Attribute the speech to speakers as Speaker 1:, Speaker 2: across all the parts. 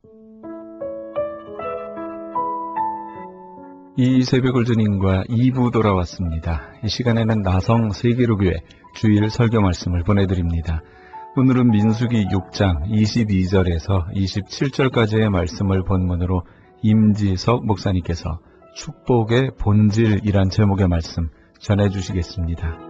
Speaker 1: 이 새벽을 주님과 2부 돌아왔습니다. 이 시간에는 나성 세계로교회 주일 설교 말씀을 보내드립니다. 오늘은 민수기 6장 22절에서 27절까지의 말씀을 본문으로 임지석 목사님께서 축복의 본질이란 제목의 말씀 전해주시겠습니다.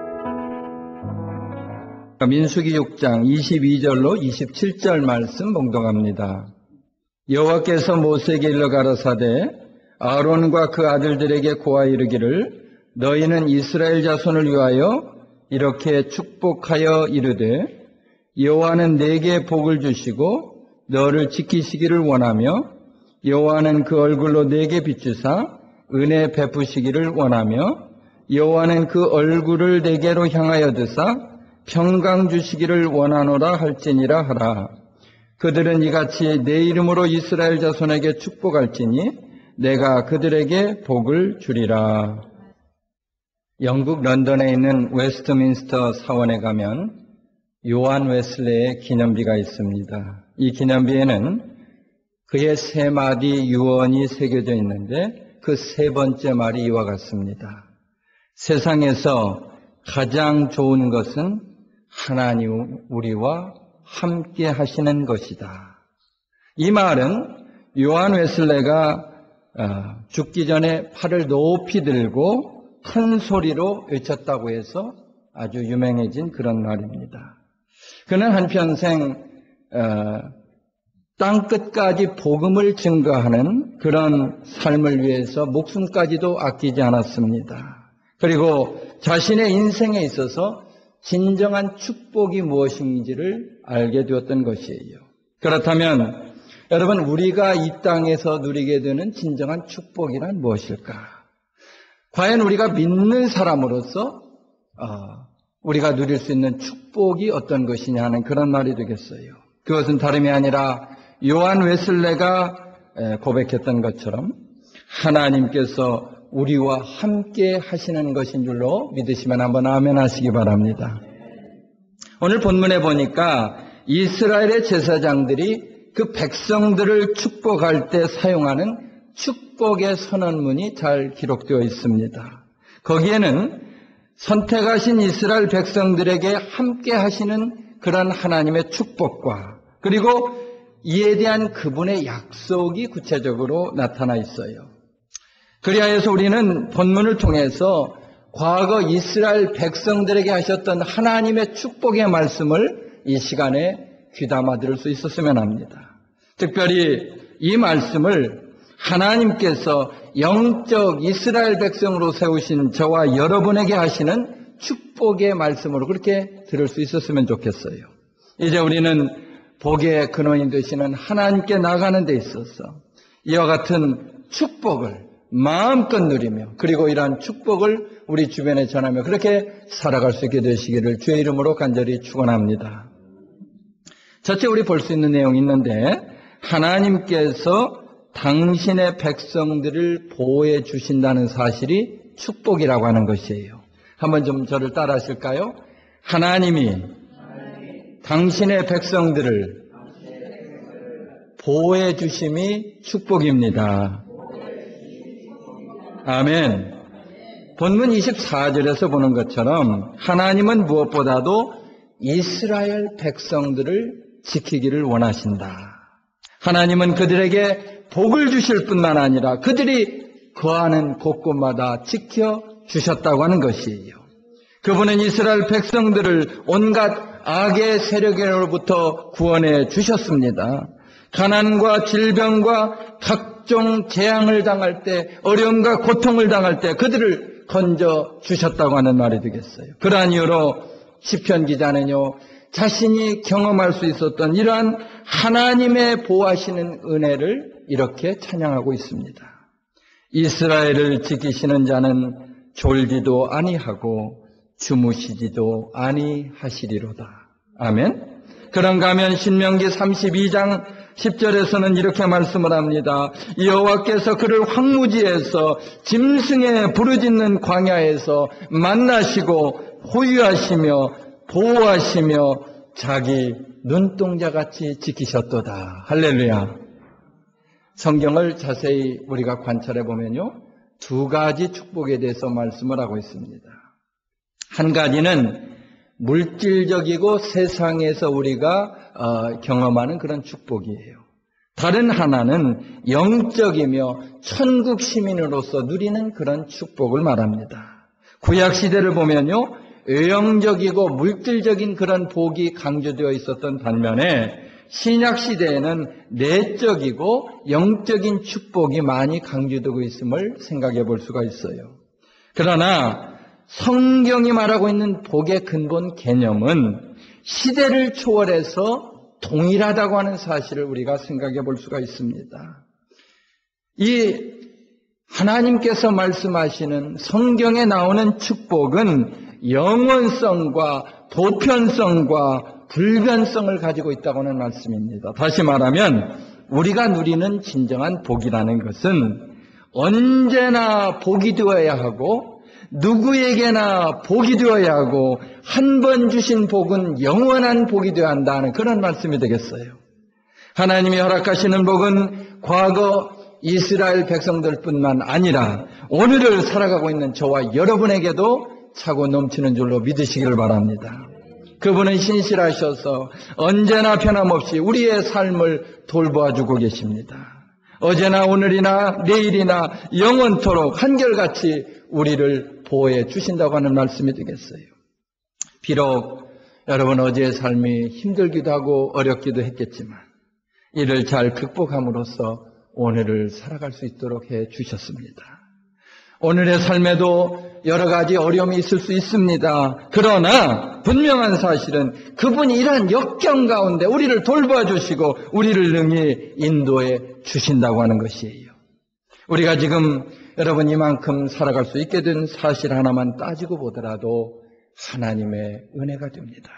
Speaker 2: 민수기 6장 22절로 27절 말씀 봉독합니다. 여호와께서 모세에게 일러 가라사대 아론과 그 아들들에게 고하 이르기를 너희는 이스라엘 자손을 위하여 이렇게 축복하여 이르되 여호와는 네게 복을 주시고 너를 지키시기를 원하며 여호와는 그 얼굴로 네게 비추사 은혜 베푸시기를 원하며 여호와는 그 얼굴을 네게로 향하여 드사 평강 주시기를 원하노라 할지니라 하라. 그들은 이같이 내 이름으로 이스라엘 자손에게 축복할지니 내가 그들에게 복을 주리라. 영국 런던에 있는 웨스트민스터 사원에 가면 요한 웨슬레의 기념비가 있습니다. 이 기념비에는 그의 3마디 유언이 새겨져 있는데 그 3번째 말이 이와 같습니다. 세상에서 가장 좋은 것은 하나님 우리와 함께 하시는 것이다. 이 말은 요한 웨슬레가 죽기 전에 팔을 높이 들고 큰 소리로 외쳤다고 해서 아주 유명해진 그런 말입니다. 그는 한평생 땅끝까지 복음을 증거하는 그런 삶을 위해서 목숨까지도 아끼지 않았습니다. 그리고 자신의 인생에 있어서 진정한 축복이 무엇인지를 알게 되었던 것이에요. 그렇다면 여러분, 우리가 이 땅에서 누리게 되는 진정한 축복이란 무엇일까? 과연 우리가 믿는 사람으로서 우리가 누릴 수 있는 축복이 어떤 것이냐 하는 그런 말이 되겠어요. 그것은 다름이 아니라 요한 웨슬레가 고백했던 것처럼 하나님께서 우리와 함께 하시는 것인 줄로 믿으시면 한번 아멘 하시기 바랍니다. 오늘 본문에 보니까 이스라엘의 제사장들이 그 백성들을 축복할 때 사용하는 축복의 선언문이 잘 기록되어 있습니다. 거기에는 선택하신 이스라엘 백성들에게 함께 하시는 그런 하나님의 축복과 그리고 이에 대한 그분의 약속이 구체적으로 나타나 있어요. 그리하여서 우리는 본문을 통해서 과거 이스라엘 백성들에게 하셨던 하나님의 축복의 말씀을 이 시간에 귀담아 들을 수 있었으면 합니다. 특별히 이 말씀을 하나님께서 영적 이스라엘 백성으로 세우신 저와 여러분에게 하시는 축복의 말씀으로 그렇게 들을 수 있었으면 좋겠어요. 이제 우리는 복의 근원이 되시는 하나님께 나가는 데 있어서 이와 같은 축복을 마음껏 누리며 그리고 이러한 축복을 우리 주변에 전하며 그렇게 살아갈 수 있게 되시기를 주의 이름으로 간절히 축원합니다. 첫째 우리 볼 수 있는 내용이 있는데 하나님께서 당신의 백성들을 보호해 주신다는 사실이 축복이라고 하는 것이에요. 한번 좀 저를 따라 하실까요? 하나님이 당신의 백성들을 보호해 주심이 축복입니다. 아멘. 본문 24절에서 보는 것처럼 하나님은 무엇보다도 이스라엘 백성들을 지키기를 원하신다. 하나님은 그들에게 복을 주실 뿐만 아니라 그들이 거하는 곳곳마다 지켜주셨다고 하는 것이에요. 그분은 이스라엘 백성들을 온갖 악의 세력으로부터 구원해 주셨습니다. 가난과 질병과 각종 재앙을 당할 때, 어려움과 고통을 당할 때 그들을 건져 주셨다고 하는 말이 되겠어요. 그러한 이유로 시편 기자는요, 자신이 경험할 수 있었던 이러한 하나님의 보호하시는 은혜를 이렇게 찬양하고 있습니다. 이스라엘을 지키시는 자는 졸지도 아니하고 주무시지도 아니하시리로다. 아멘. 그런가 하면 신명기 32장 10절에서는 이렇게 말씀을 합니다. 여호와께서 그를 황무지에서 짐승의 부르짖는 광야에서 만나시고 호유하시며 보호하시며 자기 눈동자같이 지키셨도다. 할렐루야. 성경을 자세히 우리가 관찰해 보면요, 두 가지 축복에 대해서 말씀을 하고 있습니다. 한 가지는 물질적이고 세상에서 우리가 경험하는 그런 축복이에요. 다른 하나는 영적이며 천국 시민으로서 누리는 그런 축복을 말합니다. 구약 시대를 보면요, 외형적이고 물질적인 그런 복이 강조되어 있었던 반면에 신약 시대에는 내적이고 영적인 축복이 많이 강조되고 있음을 생각해 볼 수가 있어요. 그러나 성경이 말하고 있는 복의 근본 개념은 시대를 초월해서 동일하다고 하는 사실을 우리가 생각해 볼 수가 있습니다. 이 하나님께서 말씀하시는 성경에 나오는 축복은 영원성과 보편성과 불변성을 가지고 있다고 하는 말씀입니다. 다시 말하면 우리가 누리는 진정한 복이라는 것은 언제나 복이 되어야 하고 누구에게나 복이 되어야 하고 한 번 주신 복은 영원한 복이 되어야 한다는 그런 말씀이 되겠어요. 하나님이 허락하시는 복은 과거 이스라엘 백성들뿐만 아니라 오늘을 살아가고 있는 저와 여러분에게도 차고 넘치는 줄로 믿으시기를 바랍니다. 그분은 신실하셔서 언제나 변함없이 우리의 삶을 돌보아주고 계십니다. 어제나 오늘이나 내일이나 영원토록 한결같이 우리를 보호해 주신다고 하는 말씀이 되겠어요. 비록 여러분 어제의 삶이 힘들기도 하고 어렵기도 했겠지만 이를 잘 극복함으로써 오늘을 살아갈 수 있도록 해 주셨습니다. 오늘의 삶에도 여러 가지 어려움이 있을 수 있습니다. 그러나 분명한 사실은 그분이 이러한 역경 가운데 우리를 돌봐주시고 우리를 능히 인도해 주신다고 하는 것이에요. 우리가 지금 여러분 이만큼 살아갈 수 있게 된 사실 하나만 따지고 보더라도 하나님의 은혜가 됩니다.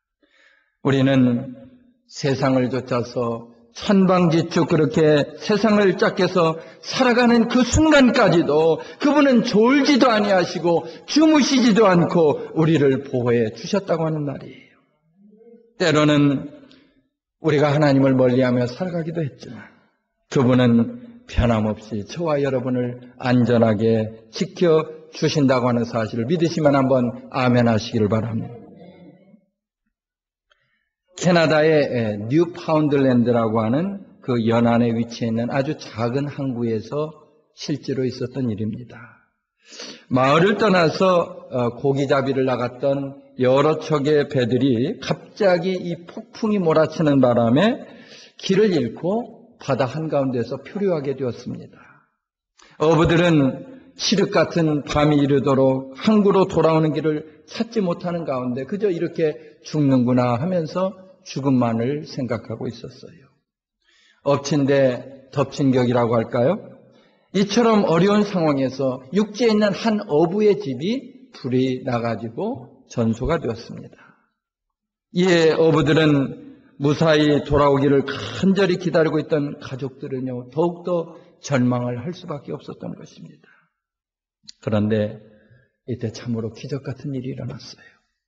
Speaker 2: 우리는 세상을 쫓아서 천방지축 그렇게 세상을 짝해서 살아가는 그 순간까지도 그분은 졸지도 아니하시고 주무시지도 않고 우리를 보호해 주셨다고 하는 말이에요. 때로는 우리가 하나님을 멀리하며 살아가기도 했지만 그분은 변함없이 저와 여러분을 안전하게 지켜주신다고 하는 사실을 믿으시면 한번 아멘 하시기를 바랍니다. 캐나다의 뉴파운드랜드라고 하는 그 연안에 위치해 있는 아주 작은 항구에서 실제로 있었던 일입니다. 마을을 떠나서 고기잡이를 나갔던 여러 척의 배들이 갑자기 이 폭풍이 몰아치는 바람에 길을 잃고 바다 한가운데서 표류하게 되었습니다. 어부들은 칠흑 같은 밤이 이르도록 항구로 돌아오는 길을 찾지 못하는 가운데 그저 이렇게 죽는구나 하면서 죽음만을 생각하고 있었어요. 엎친 데 덮친 격이라고 할까요? 이처럼 어려운 상황에서 육지에 있는 한 어부의 집이 불이 나가지고 전소가 되었습니다. 이에 어부들은 무사히 돌아오기를 간절히 기다리고 있던 가족들은요, 더욱더 절망을 할 수밖에 없었던 것입니다. 그런데 이때 참으로 기적 같은 일이 일어났어요.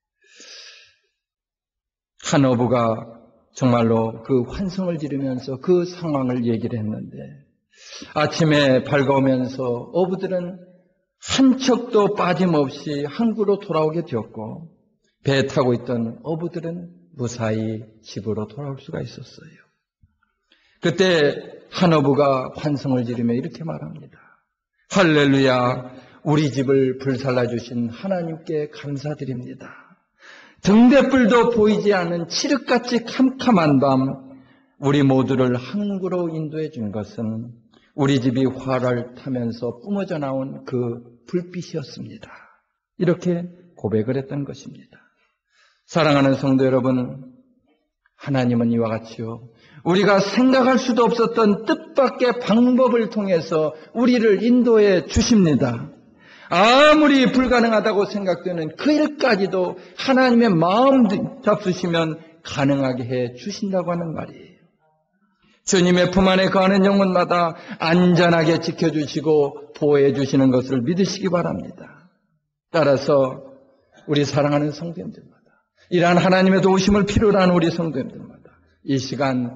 Speaker 2: 한 어부가 정말로 그 환성을 지르면서 그 상황을 얘기를 했는데 아침에 밝아오면서 어부들은 한 척도 빠짐없이 항구로 돌아오게 되었고 배에 타고 있던 어부들은 무사히 집으로 돌아올 수가 있었어요. 그때 한 어부가 환성을 지르며 이렇게 말합니다. 할렐루야, 우리 집을 불살라 주신 하나님께 감사드립니다. 등대불도 보이지 않은 칠흑같이 캄캄한 밤 우리 모두를 항구로 인도해 준 것은 우리 집이 화를 타면서 뿜어져 나온 그 불빛이었습니다. 이렇게 고백을 했던 것입니다. 사랑하는 성도 여러분, 하나님은 이와 같이요, 우리가 생각할 수도 없었던 뜻밖의 방법을 통해서 우리를 인도해 주십니다. 아무리 불가능하다고 생각되는 그 일까지도 하나님의 마음 잡수시면 가능하게 해 주신다고 하는 말이에요. 주님의 품 안에 거하는 영혼마다 안전하게 지켜주시고 보호해 주시는 것을 믿으시기 바랍니다. 따라서 우리 사랑하는 성도님들마다, 이러한 하나님의 도우심을 필요로 하는 우리 성도님들마다 이 시간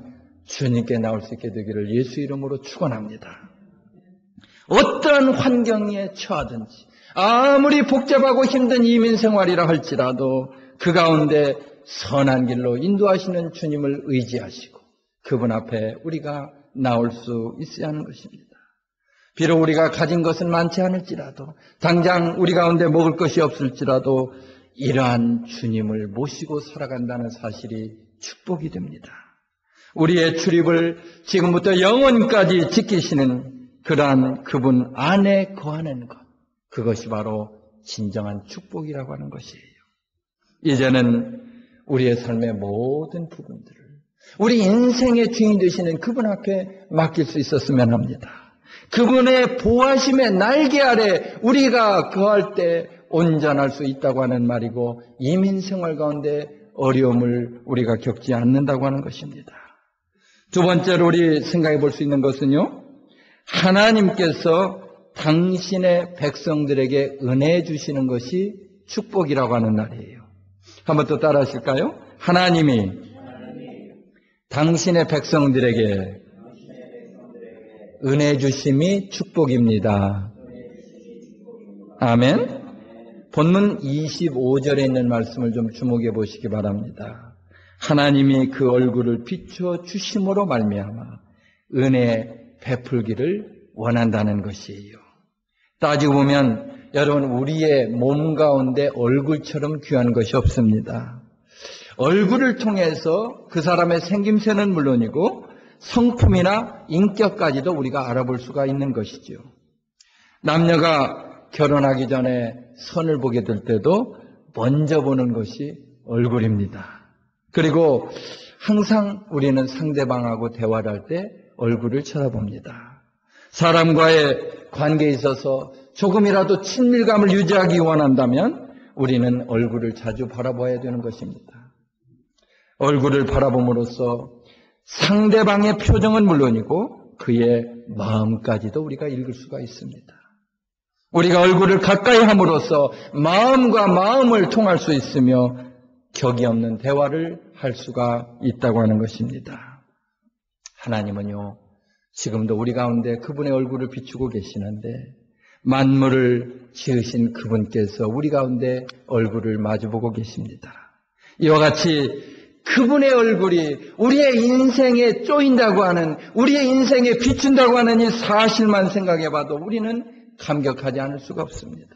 Speaker 2: 주님께 나올 수 있게 되기를 예수 이름으로 축원합니다. 어떠한 환경에 처하든지 아무리 복잡하고 힘든 이민 생활이라 할지라도 그 가운데 선한 길로 인도하시는 주님을 의지하시고 그분 앞에 우리가 나올 수 있어야 하는 것입니다. 비록 우리가 가진 것은 많지 않을지라도 당장 우리 가운데 먹을 것이 없을지라도 이러한 주님을 모시고 살아간다는 사실이 축복이 됩니다. 우리의 출입을 지금부터 영원까지 지키시는 그러한 그분 안에 거하는 것, 그것이 바로 진정한 축복이라고 하는 것이에요. 이제는 우리의 삶의 모든 부분들을 우리 인생의 주인 되시는 그분 앞에 맡길 수 있었으면 합니다. 그분의 보호하심의 날개 아래 우리가 거할 때 온전할 수 있다고 하는 말이고 이민 생활 가운데 어려움을 우리가 겪지 않는다고 하는 것입니다. 두 번째로 우리 생각해 볼 수 있는 것은요, 하나님께서 당신의 백성들에게 은혜 주시는 것이 축복이라고 하는 날이에요. 한번 또 따라 하실까요? 하나님이 당신의 백성들에게 은혜 주심이 축복입니다. 아멘. 본문 25절에 있는 말씀을 좀 주목해 보시기 바랍니다. 하나님이 그 얼굴을 비춰 주심으로 말미암아 은혜 베풀기를 원한다는 것이에요. 따지고 보면 여러분, 우리의 몸 가운데 얼굴처럼 귀한 것이 없습니다. 얼굴을 통해서 그 사람의 생김새는 물론이고 성품이나 인격까지도 우리가 알아볼 수가 있는 것이죠. 남녀가 결혼하기 전에 선을 보게 될 때도 먼저 보는 것이 얼굴입니다. 그리고 항상 우리는 상대방하고 대화를 할 때 얼굴을 쳐다봅니다. 사람과의 관계에 있어서 조금이라도 친밀감을 유지하기 원한다면 우리는 얼굴을 자주 바라봐야 되는 것입니다. 얼굴을 바라봄으로써 상대방의 표정은 물론이고 그의 마음까지도 우리가 읽을 수가 있습니다. 우리가 얼굴을 가까이 함으로써 마음과 마음을 통할 수 있으며 격이 없는 대화를 할 수가 있다고 하는 것입니다. 하나님은요, 지금도 우리 가운데 그분의 얼굴을 비추고 계시는데 만물을 지으신 그분께서 우리 가운데 얼굴을 마주보고 계십니다. 이와 같이 그분의 얼굴이 우리의 인생에 쪼인다고 하는, 우리의 인생에 비춘다고 하는 이 사실만 생각해 봐도 우리는 감격하지 않을 수가 없습니다.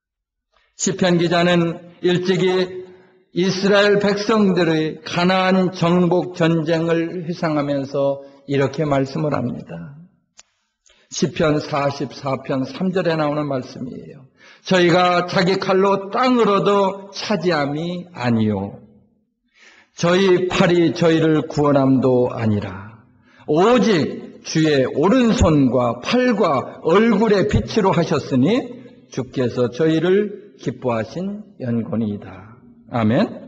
Speaker 2: 시편 기자는 일찍이 이스라엘 백성들의 가나안 정복 전쟁을 회상하면서 이렇게 말씀을 합니다. 시편 44편 3절에 나오는 말씀이에요. 저희가 자기 칼로 땅을 얻어 차지함이 아니요, 저희 팔이 저희를 구원함도 아니라 오직 주의 오른손과 팔과 얼굴의 빛으로 하셨으니 주께서 저희를 기뻐하신 연곤이다. 아멘.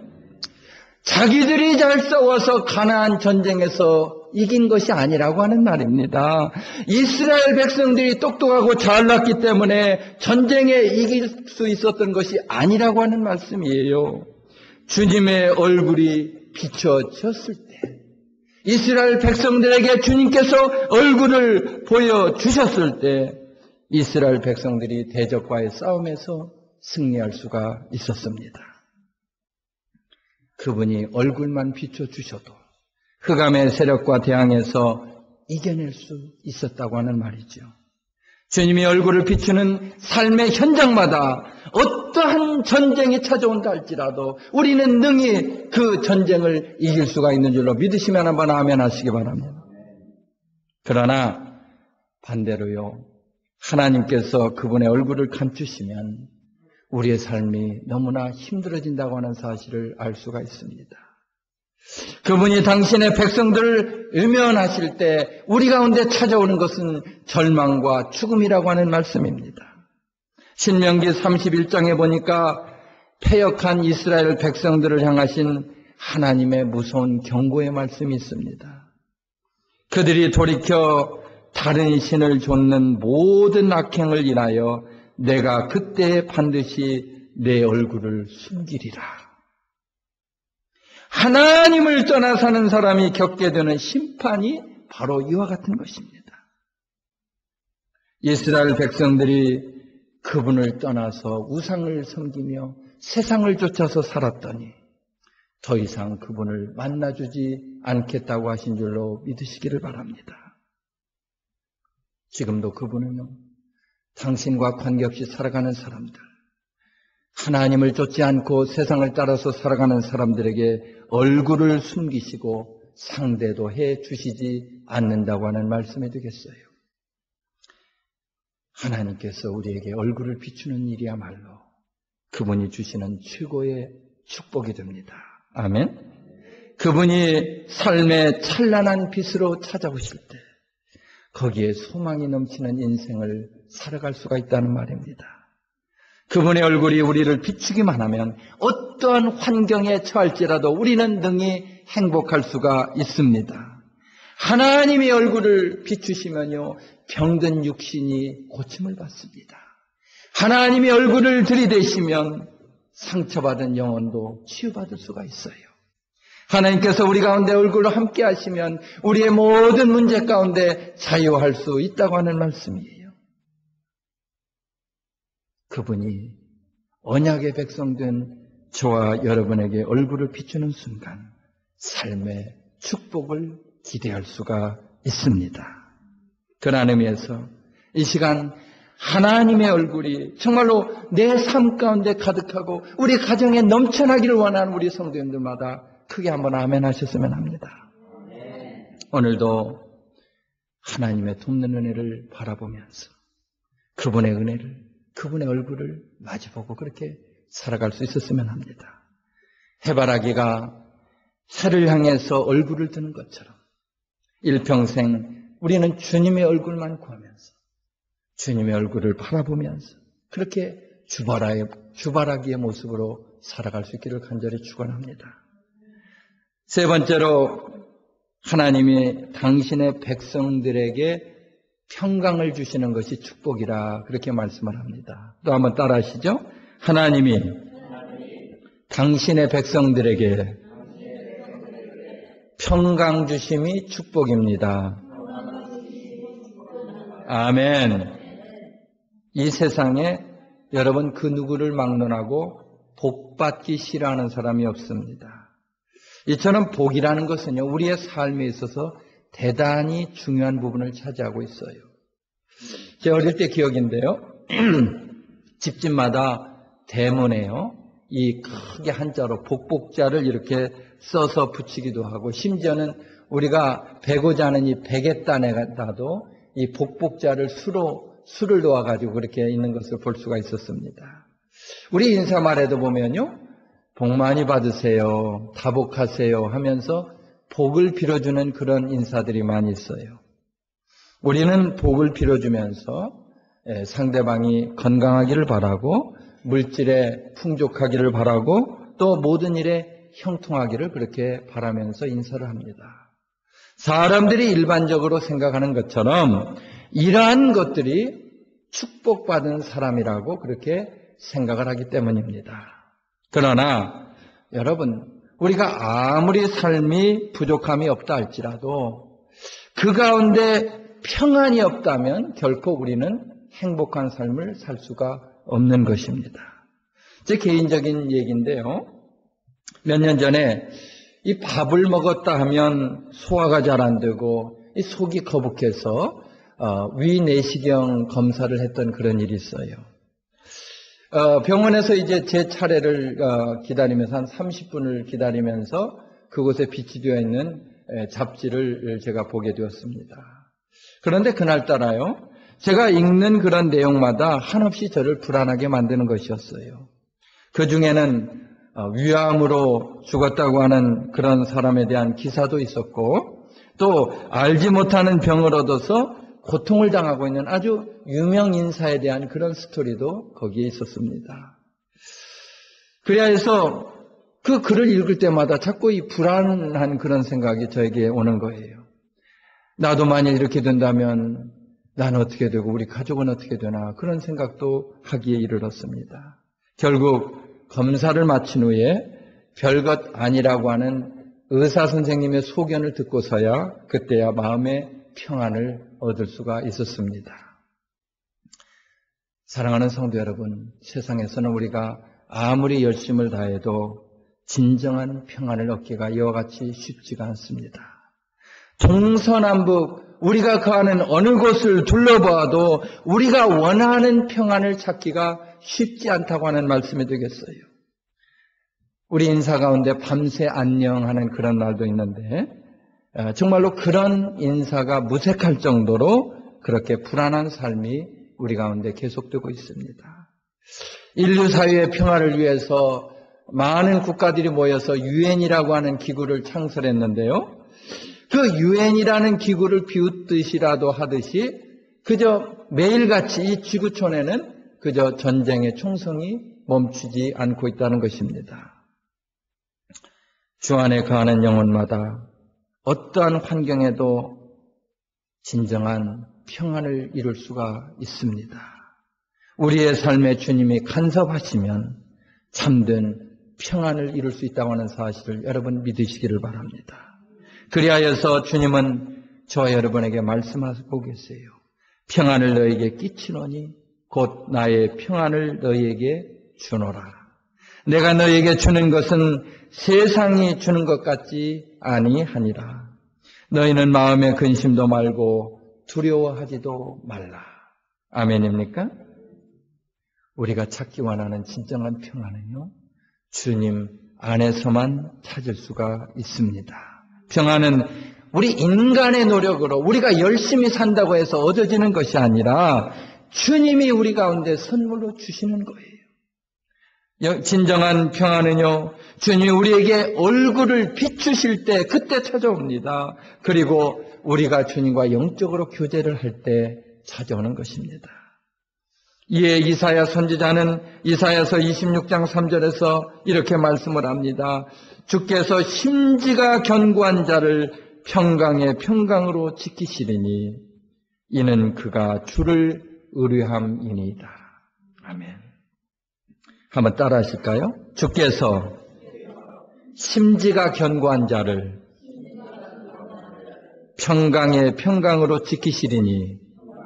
Speaker 2: 자기들이 잘 싸워서 가나안 전쟁에서 이긴 것이 아니라고 하는 말입니다. 이스라엘 백성들이 똑똑하고 잘났기 때문에 전쟁에 이길 수 있었던 것이 아니라고 하는 말씀이에요. 주님의 얼굴이 비춰졌을 때, 이스라엘 백성들에게 주님께서 얼굴을 보여주셨을 때 이스라엘 백성들이 대적과의 싸움에서 승리할 수가 있었습니다. 그분이 얼굴만 비춰주셔도 흑암의 세력과 대항해서 이겨낼 수 있었다고 하는 말이죠. 주님이 얼굴을 비추는 삶의 현장마다 어떠한 전쟁이 찾아온다 할지라도 우리는 능히 그 전쟁을 이길 수가 있는 줄로 믿으시면 한번 아멘 하시기 바랍니다. 그러나 반대로요, 하나님께서 그분의 얼굴을 감추시면 우리의 삶이 너무나 힘들어진다고 하는 사실을 알 수가 있습니다. 그분이 당신의 백성들을 외면하실 때 우리 가운데 찾아오는 것은 절망과 죽음이라고 하는 말씀입니다. 신명기 31장에 보니까 패역한 이스라엘 백성들을 향하신 하나님의 무서운 경고의 말씀이 있습니다. 그들이 돌이켜 다른 신을 좇는 모든 악행을 인하여 내가 그때 반드시 내 얼굴을 숨기리라. 하나님을 떠나 사는 사람이 겪게 되는 심판이 바로 이와 같은 것입니다. 이스라엘 백성들이 그분을 떠나서 우상을 섬기며 세상을 쫓아서 살았더니 더 이상 그분을 만나주지 않겠다고 하신 줄로 믿으시기를 바랍니다. 지금도 그분은요, 당신과 관계없이 살아가는 사람들, 하나님을 쫓지 않고 세상을 따라서 살아가는 사람들에게 얼굴을 숨기시고 상대도 해 주시지 않는다고 하는 말씀이 되겠어요. 하나님께서 우리에게 얼굴을 비추는 일이야말로 그분이 주시는 최고의 축복이 됩니다. 아멘. 그분이 삶의 찬란한 빛으로 찾아오실 때 거기에 소망이 넘치는 인생을 살아갈 수가 있다는 말입니다. 그분의 얼굴이 우리를 비추기만 하면 어떠한 환경에 처할지라도 우리는 능히 행복할 수가 있습니다. 하나님의 얼굴을 비추시면요, 병든 육신이 고침을 받습니다. 하나님의 얼굴을 들이대시면 상처받은 영혼도 치유받을 수가 있어요. 하나님께서 우리 가운데 얼굴로 함께 하시면 우리의 모든 문제 가운데 자유할 수 있다고 하는 말씀이에요. 그분이 언약의 백성된 저와 여러분에게 얼굴을 비추는 순간 삶의 축복을 기대할 수가 있습니다. 그런 의미에서 이 시간 하나님의 얼굴이 정말로 내 삶 가운데 가득하고 우리 가정에 넘쳐나기를 원하는 우리 성도님들마다 크게 한번 아멘 하셨으면 합니다. 오늘도 하나님의 돕는 은혜를 바라보면서 그분의 은혜를, 그분의 얼굴을 마주보고 그렇게 살아갈 수 있었으면 합니다. 해바라기가 해를 향해서 얼굴을 드는 것처럼 일평생 우리는 주님의 얼굴만 구하면서 주님의 얼굴을 바라보면서 그렇게 주바라기의 모습으로 살아갈 수 있기를 간절히 축원합니다. 세 번째로 하나님이 당신의 백성들에게 평강을 주시는 것이 축복이라 그렇게 말씀을 합니다. 또 한번 따라 하시죠. 하나님이 당신의 백성들에게 평강 주심이 축복입니다. 아멘. 이 세상에 여러분 그 누구를 막론하고 복받기 싫어하는 사람이 없습니다. 이처럼 복이라는 것은요, 우리의 삶에 있어서 대단히 중요한 부분을 차지하고 있어요. 제 어릴 때 기억인데요. 집집마다 대문에요, 이 크게 한자로 복복자를 이렇게 써서 붙이기도 하고, 심지어는 우리가 베고자 하는 이 베개단에다도 이 복복자를 수를 놓아가지고 그렇게 있는 것을 볼 수가 있었습니다. 우리 인사말에도 보면요, 복 많이 받으세요, 다복하세요 하면서 복을 빌어주는 그런 인사들이 많이 있어요. 우리는 복을 빌어주면서 상대방이 건강하기를 바라고 물질에 풍족하기를 바라고 또 모든 일에 형통하기를 그렇게 바라면서 인사를 합니다. 사람들이 일반적으로 생각하는 것처럼 이러한 것들이 축복받은 사람이라고 그렇게 생각을 하기 때문입니다. 그러나 여러분, 우리가 아무리 삶이 부족함이 없다 할지라도 그 가운데 평안이 없다면 결코 우리는 행복한 삶을 살 수가 없는 것입니다. 제 개인적인 얘기인데요. 몇 년 전에 이 밥을 먹었다 하면 소화가 잘 안 되고 이 속이 거북해서 위내시경 검사를 했던 그런 일이 있어요. 병원에서 이제 제 차례를 기다리면서 한 30분을 기다리면서 그곳에 비치되어 있는 잡지를 제가 보게 되었습니다. 그런데 그날따라요, 제가 읽는 그런 내용마다 한없이 저를 불안하게 만드는 것이었어요. 그 중에는 위암으로 죽었다고 하는 그런 사람에 대한 기사도 있었고, 또 알지 못하는 병을 얻어서 고통을 당하고 있는 아주 유명 인사에 대한 그런 스토리도 거기에 있었습니다. 그래야 해서 그 글을 읽을 때마다 자꾸 이 불안한 그런 생각이 저에게 오는 거예요. 나도 만일 이렇게 된다면 나는 어떻게 되고 우리 가족은 어떻게 되나, 그런 생각도 하기에 이르렀습니다. 결국 검사를 마친 후에 별것 아니라고 하는 의사 선생님의 소견을 듣고서야 그때야 마음의 평안을 얻을 수가 있었습니다. 사랑하는 성도 여러분, 세상에서는 우리가 아무리 열심을 다해도 진정한 평안을 얻기가 이와 같이 쉽지가 않습니다. 동서남북 우리가 거하는 어느 곳을 둘러봐도 우리가 원하는 평안을 찾기가 쉽지 않다고 하는 말씀이 되겠어요. 우리 인사 가운데 밤새 안녕하는 그런 날도 있는데 정말로 그런 인사가 무색할 정도로 그렇게 불안한 삶이 우리 가운데 계속되고 있습니다. 인류 사회의 평화를 위해서 많은 국가들이 모여서 유엔이라고 하는 기구를 창설했는데요. 그 유엔이라는 기구를 비웃듯이라도 하듯이 그저 매일같이 이 지구촌에는 그저 전쟁의 총성이 멈추지 않고 있다는 것입니다. 주 안에 거하는 영혼마다 어떠한 환경에도 진정한 평안을 이룰 수가 있습니다. 우리의 삶에 주님이 간섭하시면 참된 평안을 이룰 수 있다고 하는 사실을 여러분 믿으시기를 바랍니다. 그리하여서 주님은 저와 여러분에게 말씀하고 계세요. 평안을 너에게 끼치노니 곧 나의 평안을 너에게 주노라. 내가 너에게 주는 것은 세상이 주는 것 같지 아니하니라. 너희는 마음에 근심도 말고 두려워하지도 말라. 아멘입니까? 우리가 찾기 원하는 진정한 평안은요, 주님 안에서만 찾을 수가 있습니다. 평안은 우리 인간의 노력으로 우리가 열심히 산다고 해서 얻어지는 것이 아니라 주님이 우리 가운데 선물로 주시는 거예요. 진정한 평안은요, 주님이 우리에게 얼굴을 비추실 때 그때 찾아옵니다. 그리고 우리가 주님과 영적으로 교제를 할 때 찾아오는 것입니다. 이에 이사야 선지자는 이사야서 26장 3절에서 이렇게 말씀을 합니다. 주께서 심지가 견고한 자를 평강의 평강으로 지키시리니 이는 그가 주를 의뢰함이니이다. 아멘. 한번 따라 하실까요? 주께서 심지가 견고한 자를 평강의 평강으로 지키시리니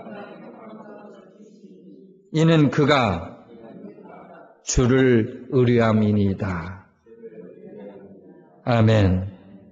Speaker 2: 이는 그가 주를 의뢰함이니이다. 아멘.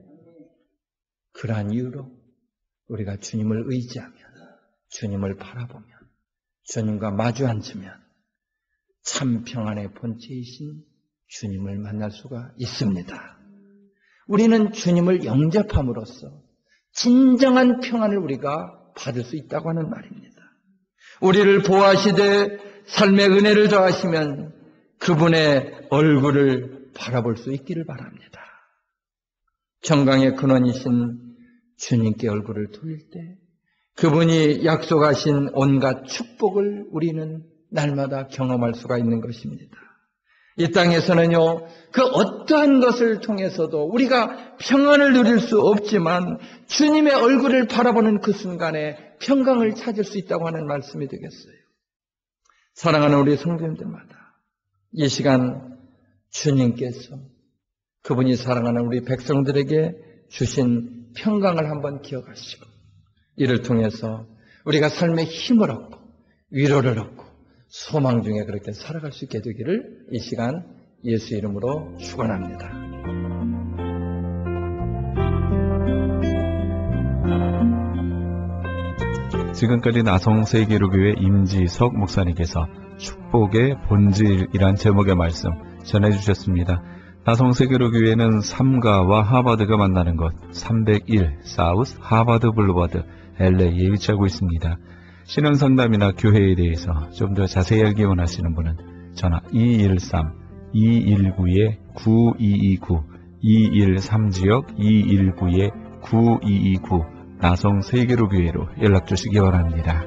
Speaker 2: 그러한 이유로 우리가 주님을 의지하면, 주님을 바라보면, 주님과 마주 앉으면 참 평안의 본체이신 주님을 만날 수가 있습니다. 우리는 주님을 영접함으로써 진정한 평안을 우리가 받을 수 있다고 하는 말입니다. 우리를 보호하시되 삶의 은혜를 더하시면 그분의 얼굴을 바라볼 수 있기를 바랍니다. 평강의 근원이신 주님께 얼굴을 돌릴 때 그분이 약속하신 온갖 축복을 우리는 날마다 경험할 수가 있는 것입니다. 이 땅에서는요, 그 어떠한 것을 통해서도 우리가 평안을 누릴 수 없지만 주님의 얼굴을 바라보는 그 순간에 평강을 찾을 수 있다고 하는 말씀이 되겠어요. 사랑하는 우리 성도님들마다 이 시간 주님께서 그분이 사랑하는 우리 백성들에게 주신 평강을 한번 기억하시고 이를 통해서 우리가 삶의 힘을 얻고 위로를 얻고 소망 중에 그렇게 살아갈 수 있게 되기를 이 시간 예수 이름으로 축원합니다.
Speaker 1: 지금까지 나성세계로교회 임지석 목사님께서 축복의 본질이란 제목의 말씀 전해주셨습니다. 나성세계로교회는 삼가와 하버드가 만나는 곳 301 사우스 하버드 블루버드 LA에 위치하고 있습니다. 신앙상담이나 교회에 대해서 좀 더 자세히 알기 원하시는 분은 전화 213-219-9229 213지역 219-9229 나성세계로교회로 연락주시기 바랍니다.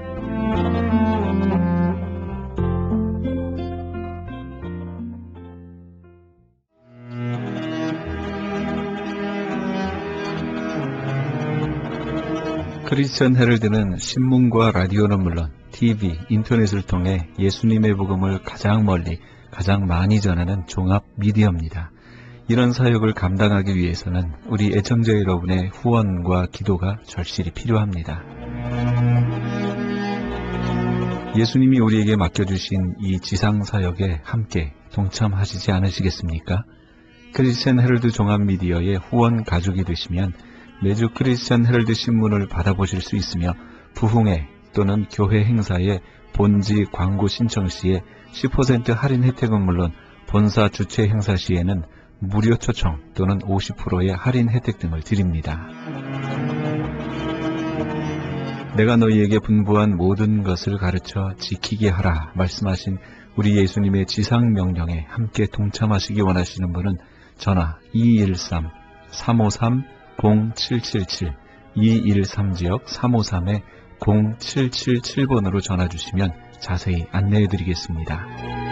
Speaker 1: 크리스천 헤럴드는 신문과 라디오는 물론 TV, 인터넷을 통해 예수님의 복음을 가장 멀리, 가장 많이 전하는 종합 미디어입니다. 이런 사역을 감당하기 위해서는 우리 애청자 여러분의 후원과 기도가 절실히 필요합니다. 예수님이 우리에게 맡겨주신 이 지상사역에 함께 동참하시지 않으시겠습니까? 크리스천 헤럴드 종합미디어의 후원 가족이 되시면 매주 크리스천 헤럴드 신문을 받아보실 수 있으며 부흥회 또는 교회 행사에 본지 광고 신청 시에 10% 할인 혜택은 물론 본사 주최 행사 시에는 무료 초청 또는 50%의 할인 혜택 등을 드립니다. 내가 너희에게 분부한 모든 것을 가르쳐 지키게 하라 말씀하신 우리 예수님의 지상 명령에 함께 동참하시기 원하시는 분은 전화 213-353-0777 213지역 353-0777번으로 전화 주시면 자세히 안내해 드리겠습니다.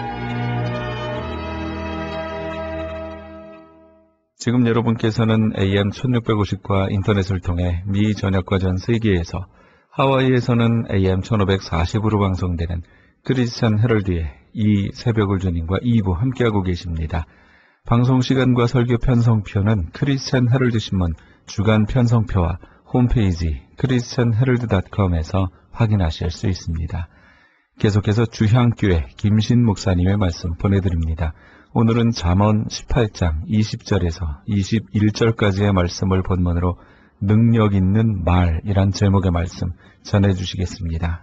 Speaker 1: 지금 여러분께서는 AM 1650과 인터넷을 통해 미 전역과 전 세계에서 하와이에서는 AM 1540으로 방송되는 크리스천 헤럴드의 이 새벽을 주님과 2부 함께하고 계십니다. 방송 시간과 설교 편성표는 크리스천 헤럴드 신문 주간 편성표와 홈페이지 christianherald.com에서 확인하실 수 있습니다. 계속해서 주향교회 김신 목사님의 말씀 보내드립니다. 오늘은 잠언 18장 20절에서 21절까지의 말씀을 본문으로 능력 있는 말이란 제목의 말씀 전해주시겠습니다.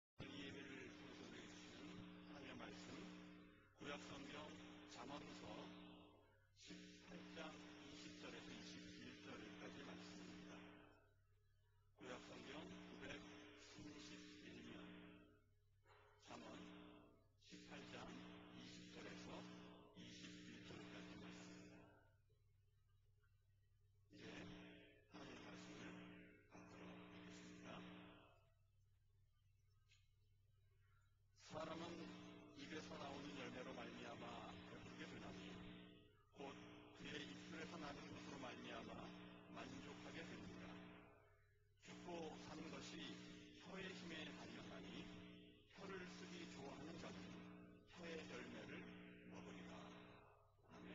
Speaker 3: 사람은 입에서 나오는 열매로 말미암아 배부르게 되나니 곧 그의 입술에서 나는 것으로 말미암아 만족하게 됩니다. 죽고 사는 것이 혀의 힘에 달렸나니 혀를 쓰기 좋아하는 자는 혀의 열매를 먹으리라. 아멘.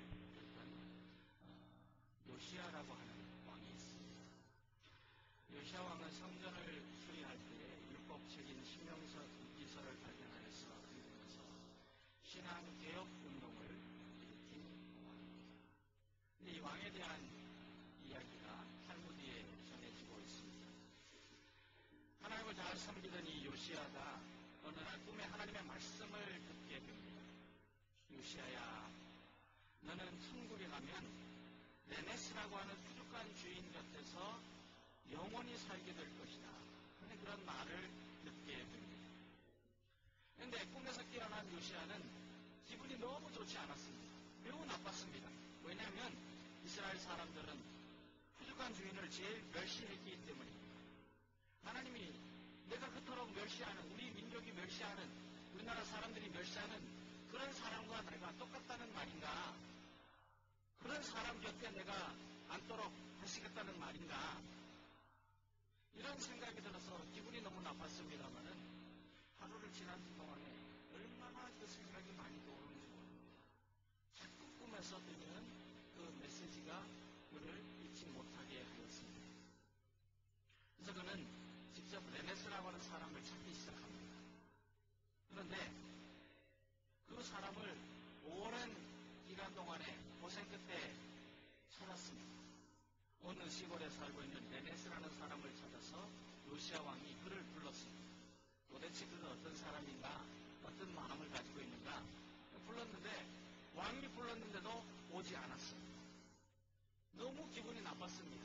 Speaker 3: 요시야라고 하는 왕이 있습니다. 요시야 왕은 성전을 수리할 때에 율법책인 신명서 기서를 발견하여서 읽으면서 신앙개혁 운동을 일으킨 왕입니다. 이 왕에 대한 이야기가 탈무드에 전해지고 있습니다. 하나님을 잘 섬기던 이 요시야가 어느 날 꿈에 하나님의 말씀을 듣게 됩니다. 요시야야, 너는 천국에 가면 레네스라고 하는 수족관 주인 곁에서 영원히 살게 될 것이다. 그런 말을 듣게 됩니다. 그런데 꿈에서 깨어난 요시야는 기분이 너무 좋지 않았습니다. 매우 나빴습니다. 왜냐하면 이스라엘 사람들은 수족관 주인을 제일 멸시했기 때문입니다. 하나님이 내가 그토록 멸시하는, 우리 민족이 멸시하는, 우리나라 사람들이 멸시하는 그런 사람과 내가 똑같다는 말인가? 그런 사람 곁에 내가 앉도록 하시겠다는 말인가? 이런 생각이 들어서 기분이 너무 나빴습니다만은 하루를 지난 동안에 얼마나 그 생각이 많이 떠오르는지 모릅니다. 자꾸 꿈에서 들리는 그 메시지가 그를 잊지 못하게 하였습니다. 그래서 그는 직접 레네스라고 하는 사람을 찾기 시작합니다. 그런데 그 사람을 오랜 기간 동안에 고생 끝에 찾았습니다. 어느 시골에 살고 있는 레네스라는 사람을 찾아서 요시야 왕이 그를 불렀습니다. 도대체 그는 어떤 사람인가, 어떤 마음을 가지고 있는가 불렀는데 왕이 불렀는데도 오지 않았습니다. 너무 기분이 나빴습니다.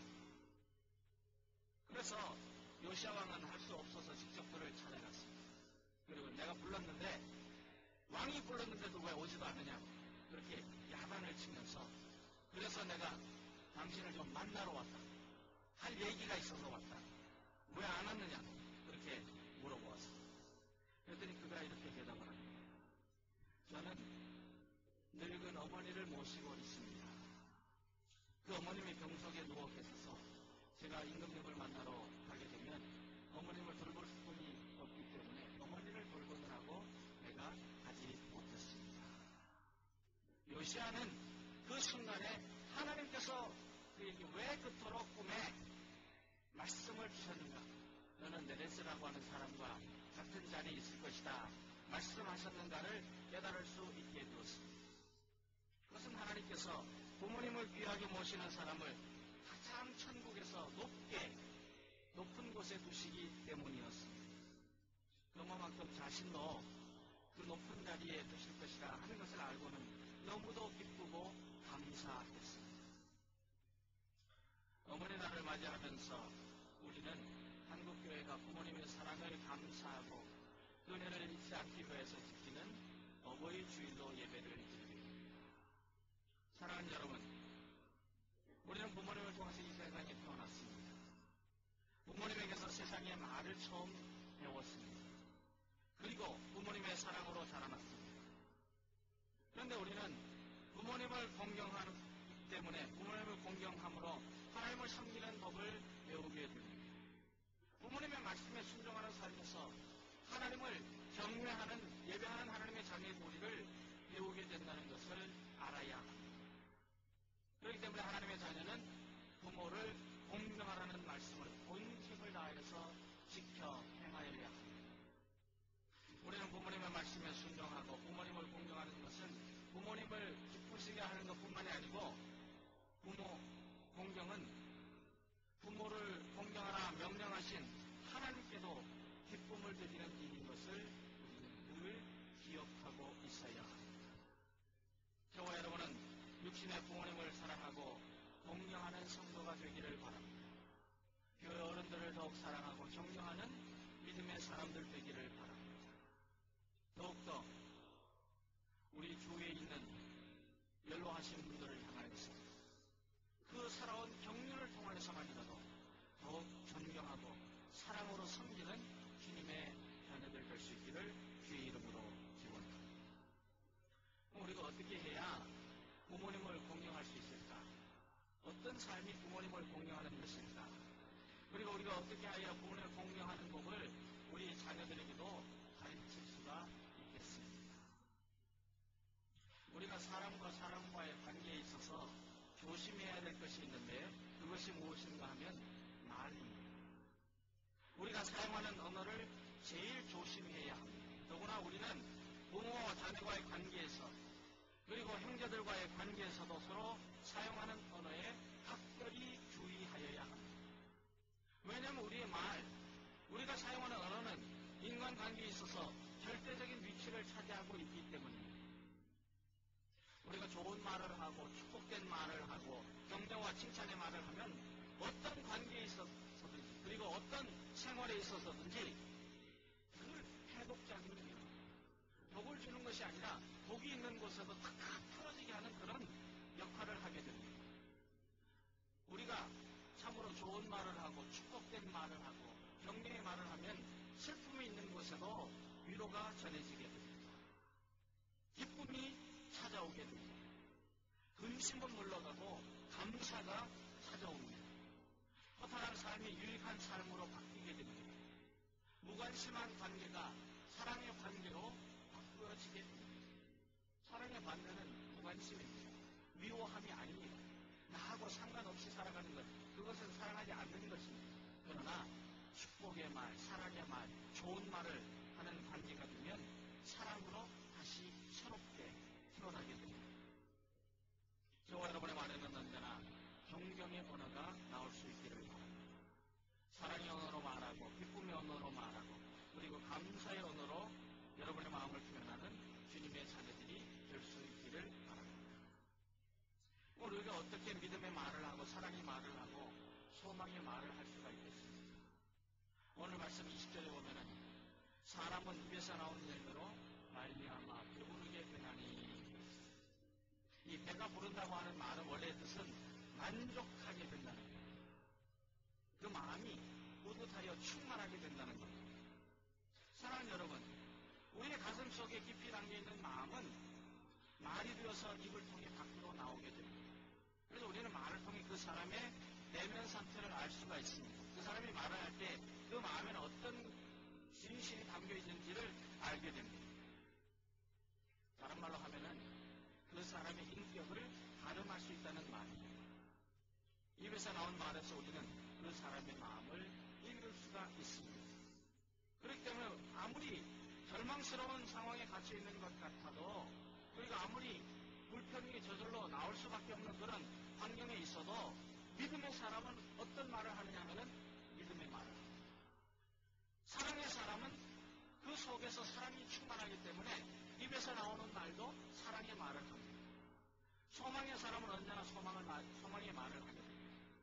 Speaker 3: 그래서 요시야 왕은 할 수 없어서 직접 그를 찾아갔습니다. 그리고 내가 불렀는데 왕이 불렀는데도 왜 오지도 않느냐고 그렇게 야단을 치면서 그래서 내가 당신을 좀 만나러 왔다. 할 얘기가 있어서 왔다. 왜 안 왔느냐? 그렇게 물어보았습니다. 그랬더니 그가 이렇게 대답을 합니다. 저는 늙은 어머니를 모시고 있습니다. 그 어머님이 병석에 누워 계셔서 제가 임금님을 만나러 가게 되면 어머님을 돌볼 수뿐이 없기 때문에 어머니를 돌보느라고 내가 가지 못했습니다. 요시야는 그 순간에 부모님을 주셨는가? 너는 네레스라고 하는 사람과 같은 자리에 있을 것이다. 말씀하셨는가를 깨달을 수 있게 되었습니다. 그것은 하나님께서 부모님을 귀하게 모시는 사람을 가장 천국에서 높은 곳에 두시기 때문이었습니다. 그만큼 자신도 그 높은 자리에 두실 것이라 하는 것을 알고는 너무도 기쁘고 감사했습니다. 어머니 날을 맞이하면서 우리는 한국교회가 부모님의 사랑을 감사하고 그 은혜를 잊지 않기 위해서 지키는 어버이 주일로 예배를 드립니다. 사랑하는 여러분, 우리는 부모님을 통해서 이 세상에 태어났습니다. 부모님에게서 세상의 말을 처음 배웠습니다. 그리고 부모님의 사랑으로 자라났습니다. 그런데 우리는 부모님을 공경하기 때문에 부모님을 공경함으로 하나님을 섬기는 법을 배우게 됩니다. 부모님의 말씀에 순종하는 삶에서 하나님을 경외하는, 예배하는 하나님의 자녀의 도리를 배우게 된다는 것을 알아야 합니다. 그렇기 때문에 하나님의 자녀는 부모를 공경하라는 말씀을 온 힘을 다해서 지켜 행하여야 합니다. 우리는 부모님의 말씀에 순종하고 부모님을 공경하는 것은 부모님을 기쁘시게 하는 것뿐만이 아니고 부모 공경은 부모를 공경하라 명령하신 하나님께도 기쁨을 드리는 일인 것을 우리는 늘 기억하고 있어야 합니다. 저와 여러분은 육신의 부모님을 사랑하고 공경하는 성도가 되기를 바랍니다. 교회 어른들을 더욱 사랑하고 존경하는 믿음의 사람들 되기를 바랍니다. 더욱더 우리 주위에 있는 연로하신 분들을 향하여서 그 살아온 경륜을 통하여서만이라도 더욱 존경하고 사랑으로 섬기는 주님의 자녀들 될 수 있기를 주의 이름으로 기원합니다. 우리가 어떻게 해야 부모님을 공경할 수 있을까? 어떤 삶이 부모님을 공경하는 것일까? 그리고 우리가 어떻게 하여 부모님을 공경하는 법을 우리 자녀들에게도 가르칠 수가 있겠습니다. 우리가 사람과 사람과의 관계에 있어서 조심해야 될 것이 있는데 그것이 무엇인가 하면 말입니다. 우리가 사용하는 언어를 제일 조심해야 합니다. 더구나 우리는 부모와 자녀와의 관계에서 그리고 형제들과의 관계에서도 서로 사용하는 언어에 각별히 주의하여야 합니다. 왜냐하면 우리가 사용하는 언어는 인간관계에 있어서 절대적인 위치를 차지하고 있기 때문입니다. 우리가 좋은 말을 하고 축복된 말을 하고 격려와 칭찬의 말을 하면 어떤 관계에 있어서든지 그리고 어떤 생활에 있어서든지 그 해독작용이에요. 독을 주는 것이 아니라 독이 있는 곳에서 탁탁 풀어지게 하는 그런 역할을 하게 됩니다. 우리가 참으로 좋은 말을 하고 축복된 말을 하고 격려의 말을 하면 슬픔이 있는 곳에도 위로가 전해지게 됩니다. 기쁨이 찾아오게 됩니다. 근심은 물러가고 감사가 찾아옵니다. 허탈한 삶이 유익한 삶으로 바뀌게 됩니다. 무관심한 관계가 사랑의 관계로 바꾸어지게 됩니다. 사랑의 반대는 무관심입니다. 미워함이 아닙니다. 나하고 상관없이 살아가는 것, 그것은 사랑하지 않는 것입니다. 그러나 축복의 말, 사랑의 말, 좋은 말을 하는 관계가 되면 사랑으로 다시 새롭게 태어나게 됩니다. 저와 여러분의 말에는 언제나 존경의 언어가 나올 수 있기를 바랍니다. 사랑의 언어로 말하고 기쁨의 언어로 말하고 그리고 감사의 언어로 여러분의 마음을 표현하는 주님의 자녀들이 될 수 있기를 바랍니다. 우리가 어떻게 믿음의 말을 하고 사랑의 말을 하고 소망의 말을 할 수가 있겠습니까? 오늘 말씀 20절에 보면은 사람은 입에서 나온 열매로 말미암아 배부르게 되나니, 이 배가 부른다고 하는 말은 원래 뜻은 만족하게 된다는 거예요. 그 마음이 뿌듯하여 충만하게 된다는 겁니다. 사랑하는 여러분, 우리의 가슴 속에 깊이 담겨있는 마음은 말이 되어서 입을 통해 밖으로 나오게 됩니다. 그래서 우리는 말을 통해 그 사람의 내면 상태를 알 수가 있습니다. 그 사람이 말을 할 때 그 마음에는 어떤 진실이 담겨 있는지를 알게 됩니다. 다른 말로 하면은 그 사람의 인격을 가늠할 수 있다는 말입니다. 입에서 나온 말에서 우리는 그 사람의 마음을 수가 있습니다. 그렇기 때문에 아무리 절망스러운 상황에 갇혀 있는 것 같아도 우리가 아무리 불평이 저절로 나올 수밖에 없는 그런 환경에 있어도 믿음의 사람은 어떤 말을 하느냐 하면 믿음의 말을 합니다. 사랑의 사람은 그 속에서 사랑이 충만하기 때문에 입에서 나오는 말도 사랑의 말을 합니다. 소망의 사람은 언제나 소망의 말을 하게 됩니다.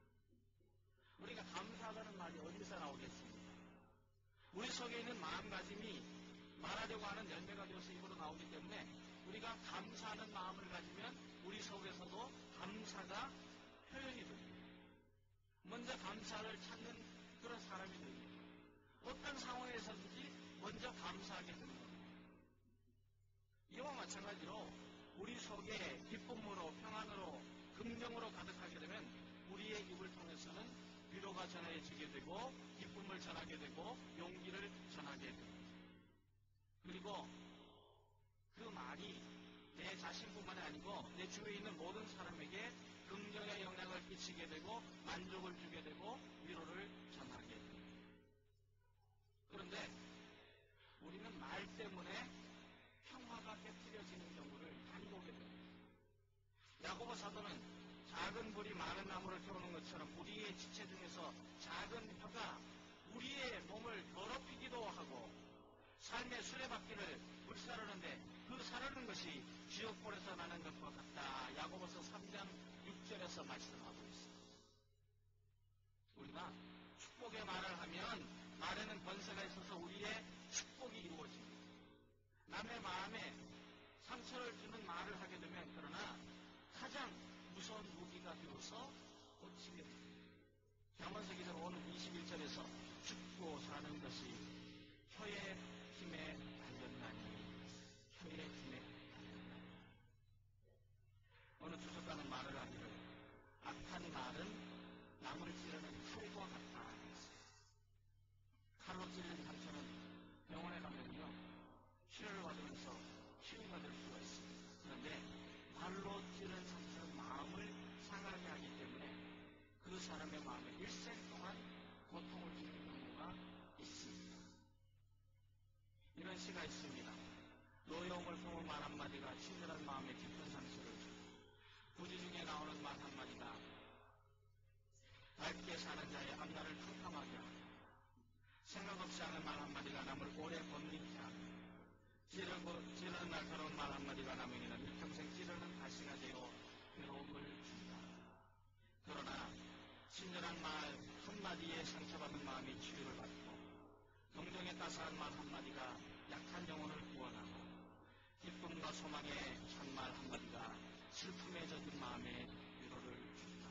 Speaker 3: 우리가 감사하다는 말이 어디서 나오겠습니까? 우리 속에 있는 마음가짐이 말하려고 하는 열매가 되어서 입으로 나오기 때문에 우리가 감사하는 마음을 가지면 우리 속에서도 감사가 표현이 됩니다. 먼저 감사를 찾는 그런 사람이 됩니다. 어떤 상황에서든지 먼저 감사하게 되는 겁니다. 이와 마찬가지로 우리 속에 기쁨으로 평안으로 긍정으로 가득하게 되면 우리의 입을 통해서는 위로가 전해지게 되고 기쁨을 전하게 되고 용기를 전하게 됩니다. 그리고 그 말이 내 자신뿐만이 아니고 내 주위에 있는 모든 사람에게 긍정의 영향을 끼치게 되고 만족을 주게 되고 위로를 전하게 됩니다. 그런데 우리는 말 때문에 평화가 깨뜨려지는 경우를 많이 보게 됩니다. 야고보 사도는 작은 불이 많은 나무를 태우는 것처럼 우리의 지체 중에서 작은 혀가 우리의 몸을 더럽히기도 하고 삶의 수레바퀴를 불사르는데 그 사르는 것이 지옥불에서 나는 것과 같다. 야고보서 3장 6절에서 말씀하고 있습니다. 우리가 축복의 말을 하면 말에는 권세가 있어서 우리의 축복이 이루어집니다. 남의 마음에 상처를 주는 말을 하게 되면 그러나 가장 무서운 무기가 되어서 고치게 됩니다. 잠언서 기자 오늘 21절에서 죽고 사는 것이 혀의 힘에 달렸나니 혀의 힘에 달렸나니 어느 주석가는 말을 하기를 악한 말은 남을 찌르는 칼과 같다. 칼로 찔린 상처는 병원에 가면요 치료를 받으면서 치유가 될 수가 있습니다. 그런데 말로 찌른 상처는 마음을 상하게 하기 때문에 그 사람의 마음에 일생 동안 고통을 주는 경우가 있습니다. 이런 시가 있습니다. 노여움을 품은 말 한마디가 친절한 마음에 깊은 상처를 주고 부지 중에 나오는 말 한마디가 밝게 사는 자의 앞날을 캄캄하게 하고 생각 없이 하는 말 한마디가 남을 오래 번민케 하고 찌르는 날카로운 말 한마디가 남에게는 일평생 찌르는 가시가 되어 괴로움을 준다. 그러나 친절한 말 한마디에 상처받은 마음이 치유를 받고 동정의 따스한 말 한마디가 약한 영혼을 구원하고 기쁨과 소망의 참말 한마디가 슬픔에 젖은 마음에 위로를 준다.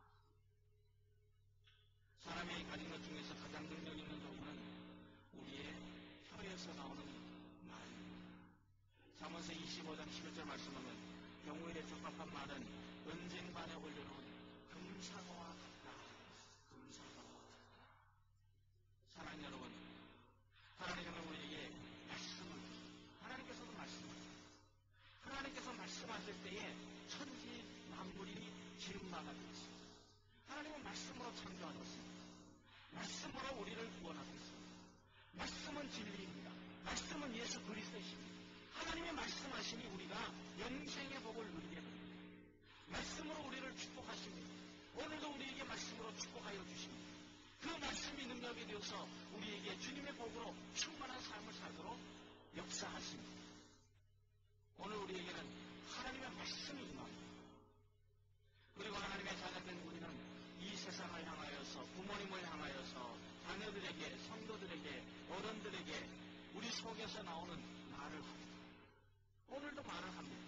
Speaker 3: 사람이 가진 것 중에서 가장 능력 있는 도구는 우리의 혀에서 나오는 말입니다. 잠언서 25장 11절 말씀하면 경우에 적합한 말은 은쟁반에 올려놓은 금사과와 같다. 금사과와 같다. 사랑하는 여러분, 하나님은 우리에게 말씀을 하나님께서도 말씀하십니다. 하나님께서 말씀하실 때에 천지 만물이 지음마가 되었습니다. 하나님은 말씀으로 창조하셨습니다. 말씀으로 우리를 구원하셨습니다. 말씀은 진리입니다. 말씀은 예수 그리스도이십니다. 하나님의 말씀하심이 우리가 영생의 복을 누리게 됩니다. 말씀으로 우리를 축복하십니다. 오늘도 우리에게 말씀으로 축복하여 주십니다. 그 말씀이 능력이 되어서 우리에게 주님의 복으로 충만한 삶을 살도록 역사하십니다. 오늘 우리에게는 하나님의 말씀이 임합니다. 그리고 하나님의 자녀된 우리는 이 세상을 향하여서 부모님을 향하여서 자녀들에게 성도들에게 어른들에게 우리 속에서 나오는 말을 합니다. 오늘도 말을 합니다.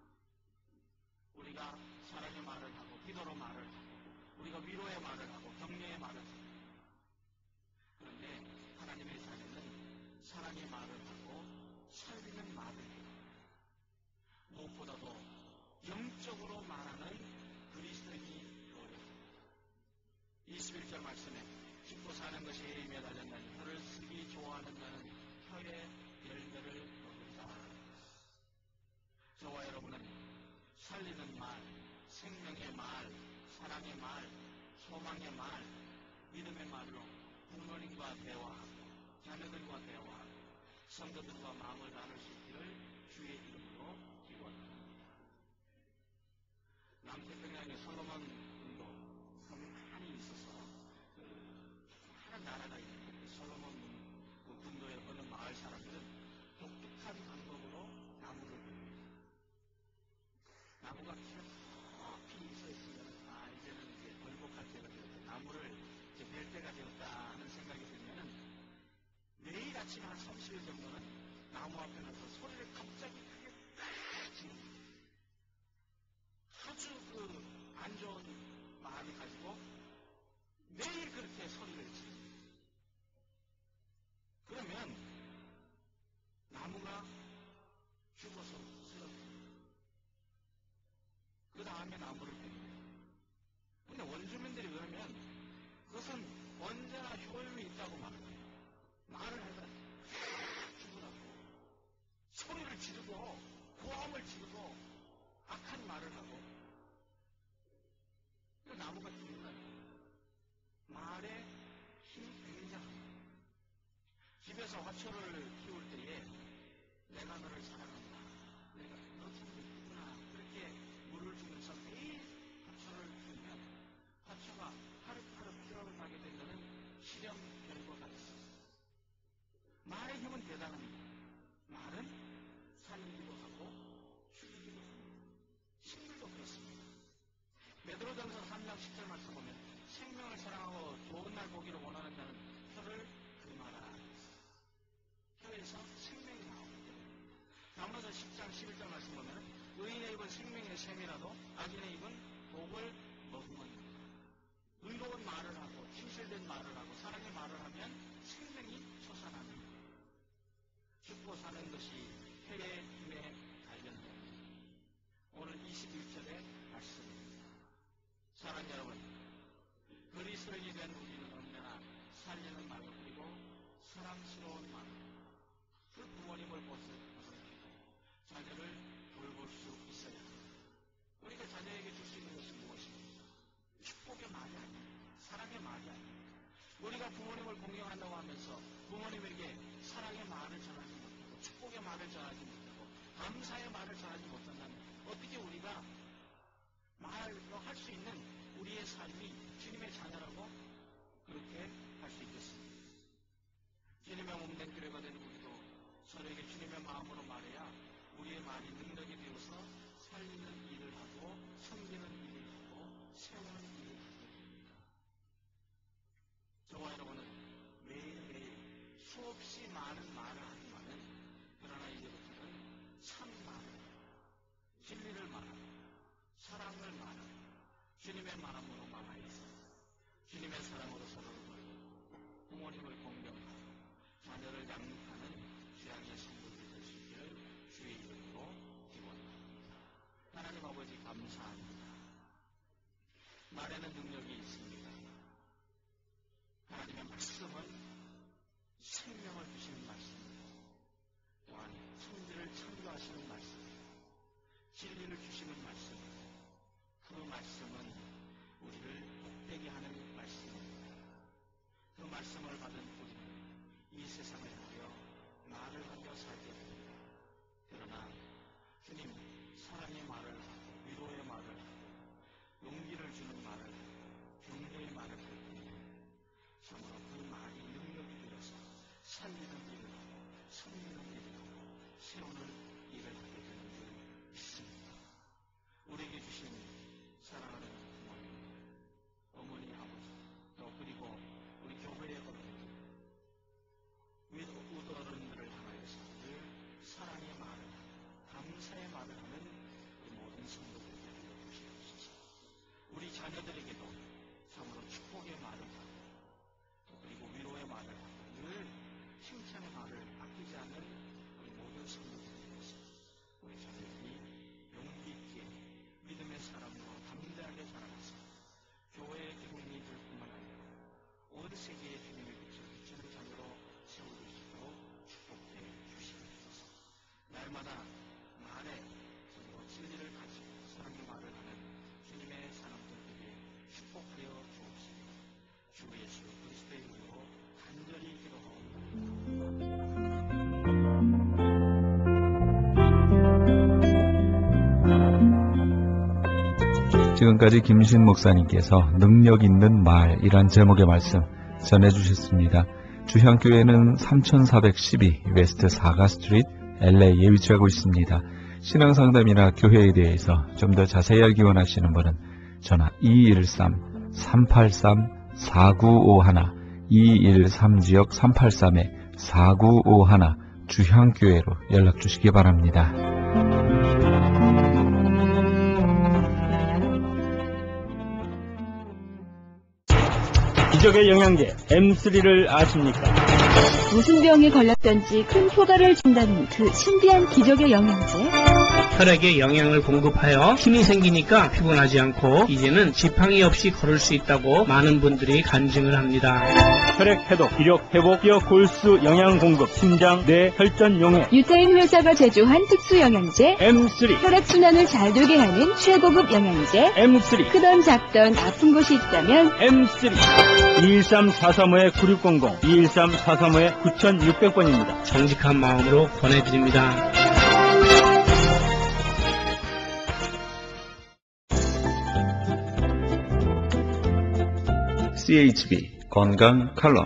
Speaker 3: 우리가 사랑의 말을 하고 기도로 말을 하고 우리가 위로의 말을 하고 격려의 말을 합니다. 그런데 하나님의 자녀는 사랑의 말을 하고 살리는 말을 해요. 무엇보다도 영적으로 말하는 그리스도인이 어렵습니다. 21절 말씀에 죽고 사는 것이 힘에 달렸나니 혀를 쓰기 좋아하는 자는 혀의 열매를 먹는다. 저와 여러분은 살리는 말, 생명의 말, 사랑의 말, 소망의 말, 믿음의 말로 부모님과 대화하고 자녀들과 대화하고 성도들과 마음을 나눌 수 있기를 주의 이름으로 기원합니다. 남태평양에 솔로몬 성이 많이 있어서 많은 나라가 있는데 솔로몬 군도의 어느 마을 사람들은 독특한 방법으로 나무를 봅니다. 나무가 깊이 서 있으면 이제는 이제 벌복할 때가 되었다. 나무를 이제 벨 때가 되었다 하는 생각이 들면은 매일 아침 한 30일 정도는 나무 앞에 나서 소리를 갑자기 크게 딱 지릅니다. 아주 안 좋은 마음이 가지고 매일 그렇게 소리를 지릅니다. 그러면 나무가 죽어서 쓰러집니다. 그 다음에 나무를 팹니다. 근데 원주민들이 그러면 그것은 언제나 효용이 있다고 말합니다. 말을 하다 죽으라고 소리를 지르고 고함을 지르고 악한 말을 하고 그 나무가 죽는다. 말의 힘이 굉장합니다. 집에서 화초를 키울 때에 내가 너를 사랑한다. 내가 너처럼 이쁘구나. 그렇게 물을 주면서 매일 화초를 키우면 화초가 하루하루 피로를 가게 된다는 실험 결과가 있습니다. 말의 힘은 대단합니다. 말은 살리기도 하고 죽이기도 합니다. 식물도 그렇습니다. 베드로전서 3장 10절 말씀 보면 생명을 사랑하고 좋은 날 보기를 원하는 자는 혀를 금하라. 혀에서 생명이 나오기 때문에 나머지 10장 11절 말씀 보면 의인의 입은 생명의 샘이라도 악인의 입은 독을 머금은 의로운 말을 하고 진실된 말을 하고 사랑의 말을 하면 생명이 솟아납니다. 죽고 사는 것이 혀의 힘에 관련됩니다. 오늘 21절의 말씀입니다. 사랑하는 여러분, 그리스도인이 된 우리는 언제나 살리는 말을 그리고 사랑스러운 말을 그 부모님을 보살피고 자녀를 돌볼 수 있어야 합니다. 우리가 자녀에게 줄 수 있는 것은 무엇입니까? 축복의 말이 아닙니다. 사랑의 말이 아닙니다. 우리가 부모님을 공경한다고 하면서 부모님에게 사랑의 말을 전하지 못하고 축복의 말을 전하지 못하고 감사의 말을 전하지 못한다면 어떻게 우리가 말로 할 수 있는 우리의 삶이 주님의 자녀라고 그렇게 할 수 있겠습니까? 주님의 몸된 교회가 된 우리도 서로에게 주님의 마음으로 말해야 우리의 말이 능력이 되어서 살리는 일을 하고 섬기는 일을 하고 세우는 일을 하게 됩니다. 저와 여러분은 매일매일 수없이 많은 말을 하지만은 그러나 이제부터는 참 말을, 진리를 말하고 사랑을 말하고 주님의 마음으로 말하여서 주님의 사랑으로 서로를 돌보고 부모님을 공경하고 자녀를 양육하는 주양의 성도들이 될 수 있기를 주의 이름으로 기원합니다. 하나님 아버지 감사합니다. 말에는 능력이 있습니다. 하나님의 말씀은 생명을 주시는 말씀.
Speaker 1: 지금까지 김신 목사님께서 능력 있는 말이란 제목의 말씀 전해주셨습니다. 주향교회는 3412 웨스트 4가 스트리트 LA에 위치하고 있습니다. 신앙상담이나 교회에 대해서 좀 더 자세히 알기 원하시는 분은 전화 213-383-4951 213지역 383-4951 주향교회로 연락 주시기 바랍니다.
Speaker 4: 기적의 영양제 M3를 아십니까?
Speaker 5: 무슨 병에 걸렸던지 큰 효과를 준다는 그 신비한 기적의 영양제.
Speaker 3: 혈액에 영양을 공급하여 힘이 생기니까 피곤하지 않고 이제는 지팡이 없이 걸을 수 있다고 많은 분들이 간증을 합니다.
Speaker 4: 혈액 해독, 기력 회복, 뼈 골수 영양 공급, 심장, 뇌, 혈전 용해
Speaker 5: 유태인 회사가 제조한 특수 영양제.
Speaker 4: M3,
Speaker 5: 혈액순환을 잘 되게 하는 최고급 영양제.
Speaker 4: M3,
Speaker 5: 크던 작던 아픈 곳이 있다면
Speaker 4: M3 213-435-9600, 213-435-9600번입니다.
Speaker 3: 정직한 마음으로 권해드립니다.
Speaker 1: CHB 건강 칼럼.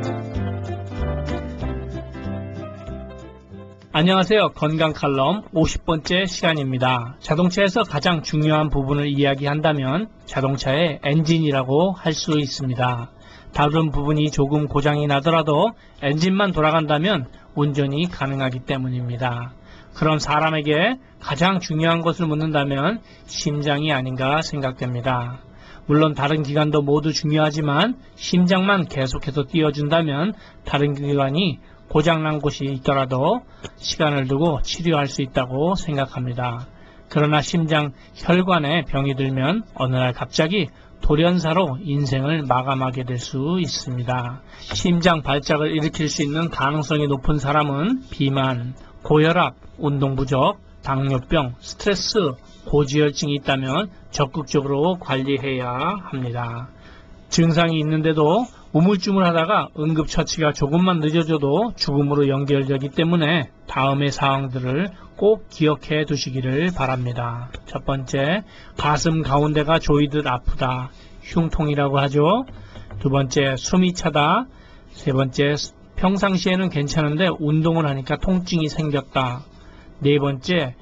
Speaker 3: 안녕하세요. 건강 칼럼 50번째 시간입니다. 자동차에서 가장 중요한 부분을 이야기한다면 자동차의 엔진이라고 할 수 있습니다. 다른 부분이 조금 고장이 나더라도 엔진만 돌아간다면 운전이 가능하기 때문입니다. 그런 사람에게 가장 중요한 것을 묻는다면 심장이 아닌가 생각됩니다. 물론 다른 기관도 모두 중요하지만 심장만 계속해서 뛰어준다면 다른 기관이 고장난 곳이 있더라도 시간을 두고 치료할 수 있다고 생각합니다. 그러나 심장 혈관에 병이 들면 어느 날 갑자기 돌연사로 인생을 마감하게 될 수 있습니다. 심장 발작을 일으킬 수 있는 가능성이 높은 사람은 비만, 고혈압, 운동 부족, 당뇨병, 스트레스, 고지혈증이 있다면 적극적으로 관리해야 합니다. 증상이 있는데도 우물쭈물하다가 응급처치가 조금만 늦어져도 죽음으로 연결되기 때문에 다음의 사항들을 꼭 기억해 두시기를 바랍니다. 첫 번째, 가슴 가운데가 조이듯 아프다. 흉통이라고 하죠. 두 번째, 숨이 차다. 세 번째, 평상시에는 괜찮은데 운동을 하니까 통증이 생겼다. 네 번째,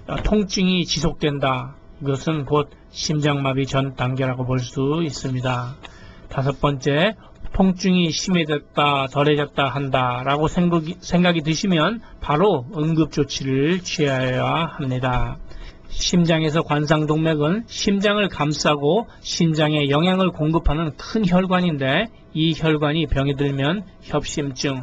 Speaker 3: 통증이 지속된다. 이것은 곧 심장마비 전 단계라고 볼 수 있습니다. 다섯 번째, 통증이 심해졌다, 덜해졌다 한다라고 생각이 드시면 바로 응급조치를 취해야 합니다. 심장에서 관상동맥은 심장을 감싸고 심장에 영양을 공급하는 큰 혈관인데 이 혈관이 병이 들면 협심증,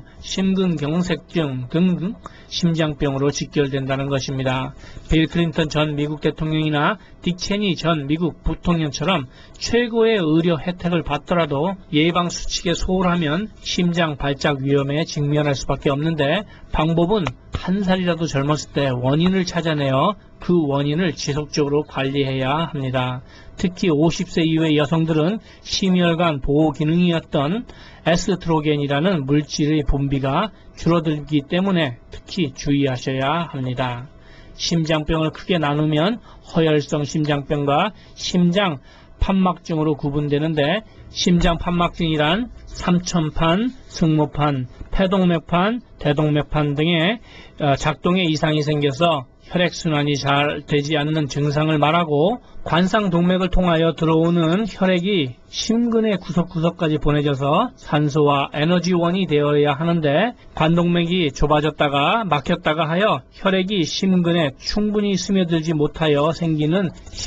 Speaker 3: 심근경색증 등등 심장병으로 직결된다는 것입니다. 빌 클린턴 전 미국 대통령이나 딕 체니 전 미국 부통령처럼 최고의 의료 혜택을 받더라도 예방 수칙에 소홀하면 심장 발작 위험에 직면할 수밖에 없는데 방법은 한 살이라도 젊었을 때 원인을 찾아내어 그 원인을 지속적으로 관리해야 합니다. 특히 50세 이후의 여성들은 심혈관 보호 기능이었던 에스트로겐이라는 물질의 분비가 줄어들기 때문에 특히 주의하셔야 합니다. 심장병을 크게 나누면 허혈성 심장병과 심장 판막증으로 구분되는데 심장 판막증이란 삼천판, 승모판, 폐동맥판, 대동맥판 등의 작동에 이상이 생겨서 혈액순환이 잘 되지 않는 증상을 말하고 관상동맥을 통하여 들어오는 혈액이 심근의 구석구석까지 보내져서 산소와 에너지원이 되어야 하는데 관동맥이 좁아졌다가 막혔다가 하여 혈액이 심근에 충분히 스며들지 못하여 생기는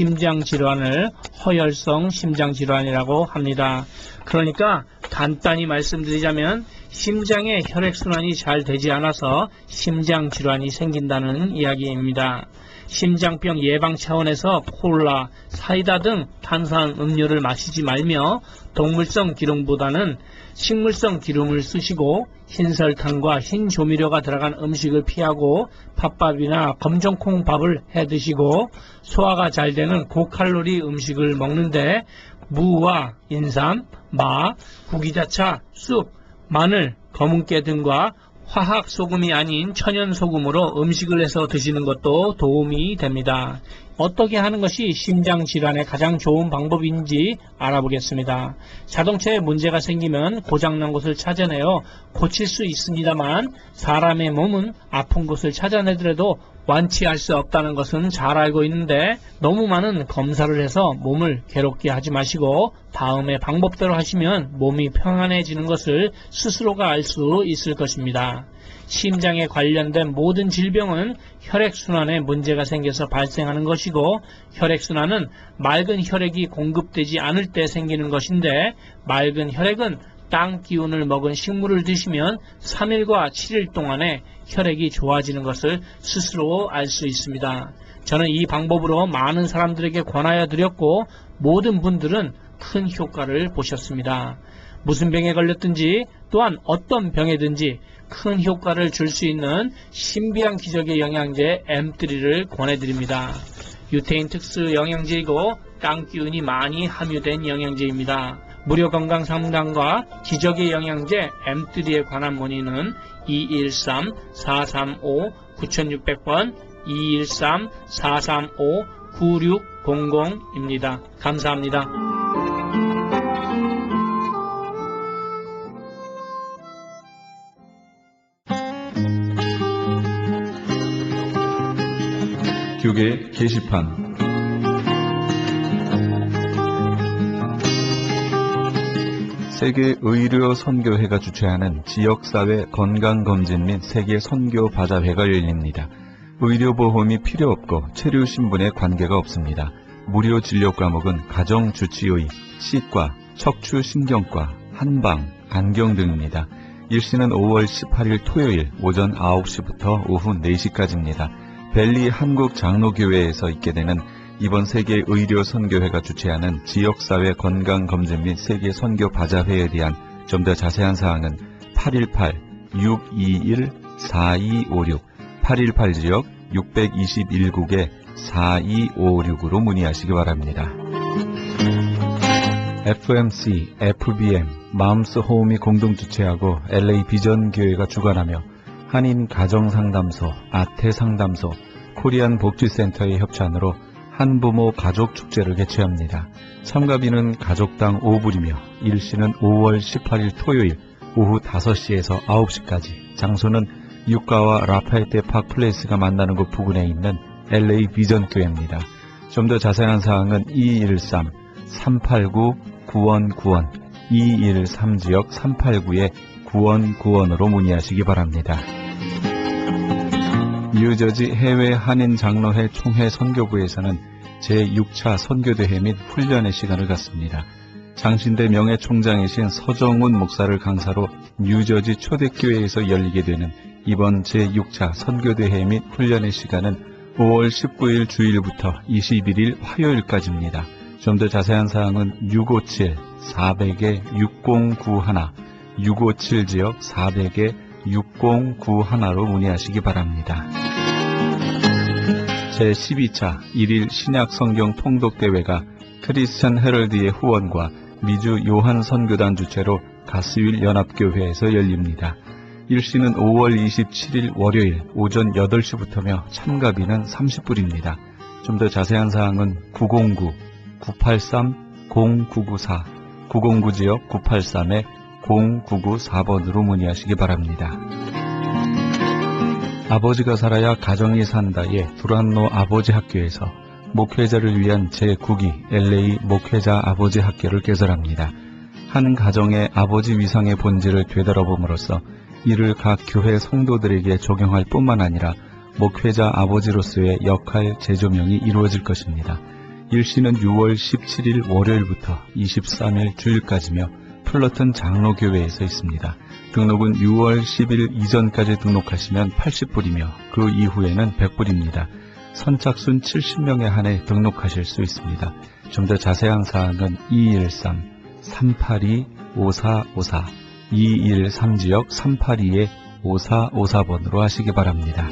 Speaker 3: 심장질환을 허혈성 심장질환이라고 합니다. 그러니까 간단히 말씀드리자면 심장의 혈액순환이 잘 되지 않아서 심장질환이 생긴다는 이야기입니다. 심장병 예방 차원에서 콜라, 사이다 등 탄산 음료를 마시지 말며 동물성 기름보다는 식물성 기름을 쓰시고 흰설탕과 흰 조미료가 들어간 음식을 피하고 팥밥이나 검정콩밥을 해 드시고 소화가 잘 되는 고칼로리 음식을 먹는데 무와 인삼, 마, 구기자차, 쑥, 마늘, 검은깨 등과 화학 소금이 아닌 천연 소금으로 음식을 해서 드시는 것도 도움이 됩니다. 어떻게 하는 것이 심장 질환에 가장 좋은 방법인지 알아보겠습니다. 자동차에 문제가 생기면 고장난 곳을 찾아내어 고칠 수 있습니다만 사람의 몸은 아픈 곳을 찾아내더라도 완치할 수 없다는 것은 잘 알고 있는데 너무 많은 검사를 해서 몸을 괴롭게 하지 마시고 다음의 방법대로 하시면 몸이 평안해지는 것을 스스로가 알 수 있을 것입니다. 심장에 관련된 모든 질병은 혈액순환에 문제가 생겨서 발생하는 것이고 혈액순환은 맑은 혈액이 공급되지 않을 때 생기는 것인데 맑은 혈액은 땅 기운을 먹은 식물을 드시면 3일과 7일 동안에 혈액이 좋아지는 것을 스스로 알 수 있습니다. 저는 이 방법으로 많은 사람들에게 권하여 드렸고 모든 분들은 큰 효과를 보셨습니다. 무슨 병에 걸렸든지 또한 어떤 병에든지 큰 효과를 줄 수 있는 신비한 기적의 영양제 M3를 권해드립니다. 유태인 특수 영양제이고 땅 기운이 많이 함유된 영양제입니다. 무료 건강 상담과 기적의 영양제 M3에 관한 문의는 213-435-9600번 213-435-9600입니다. 감사합니다.
Speaker 1: 교계 게시판 세계의료선교회가 주최하는 지역사회 건강검진 및 세계선교바자회가 열립니다. 의료보험이 필요 없고 체류신분에 관계가 없습니다. 무료 진료 과목은 가정주치의, 치과, 척추신경과, 한방, 안경 등입니다. 일시는 5월 18일 토요일 오전 9시부터 오후 4시까지입니다. 벨리 한국장로교회에서 있게 되는 이번 세계의료선교회가 주최하는 지역사회 건강검진 및 세계선교바자회에 대한 좀 더 자세한 사항은 818-621-4256, 818지역 621국에 4256으로 문의하시기 바랍니다. FMC, FBM, 마음스호흡이 공동 주최하고 LA 비전교회가 주관하며 한인 가정상담소, 아태상담소, 코리안 복지센터의 협찬으로 한부모 가족축제를 개최합니다. 참가비는 가족당 5불이며 일시는 5월 18일 토요일 오후 5시에서 9시까지, 장소는 유가와 라파에테 파크플레이스가 만나는 곳 부근에 있는 LA 비전교회입니다. 좀 더 자세한 사항은 213-389-9191, 213지역 389-9191으로 문의하시기 바랍니다. 뉴저지 해외 한인 장로회 총회 선교부에서는 제6차 선교대회 및 훈련의 시간을 갖습니다. 장신대 명예총장이신 서정훈 목사를 강사로 뉴저지 초대교회에서 열리게 되는 이번 제6차 선교대회 및 훈련의 시간은 5월 19일 주일부터 21일 화요일까지입니다. 좀 더 자세한 사항은 657-400-6091, 657지역 400-6091로 문의하시기 바랍니다. 제12차 1일 신약성경 통독대회가 크리스천 헤럴드의 후원과 미주 요한 선교단 주최로 가스윌 연합교회에서 열립니다. 일시는 5월 27일 월요일 오전 8시부터며 참가비는 30불입니다. 좀 더 자세한 사항은 909-983-0994, 909지역 983-0994번으로 문의하시기 바랍니다. 아버지가 살아야 가정이 산다의 두란노 아버지 학교에서 목회자를 위한 제9기 LA 목회자 아버지 학교를 개설합니다. 한 가정의 아버지 위상의 본질을 되돌아봄으로써 이를 각 교회 성도들에게 적용할 뿐만 아니라 목회자 아버지로서의 역할 재조명이 이루어질 것입니다. 일시는 6월 17일 월요일부터 23일 주일까지며 플러튼 장로교회에서 있습니다. 등록은 6월 10일 이전까지 등록하시면 80불이며 그 이후에는 100불입니다. 선착순 70명에 한해 등록하실 수 있습니다. 좀 더 자세한 사항은 213-382-5454, 213지역 382-5454번으로 하시기 바랍니다.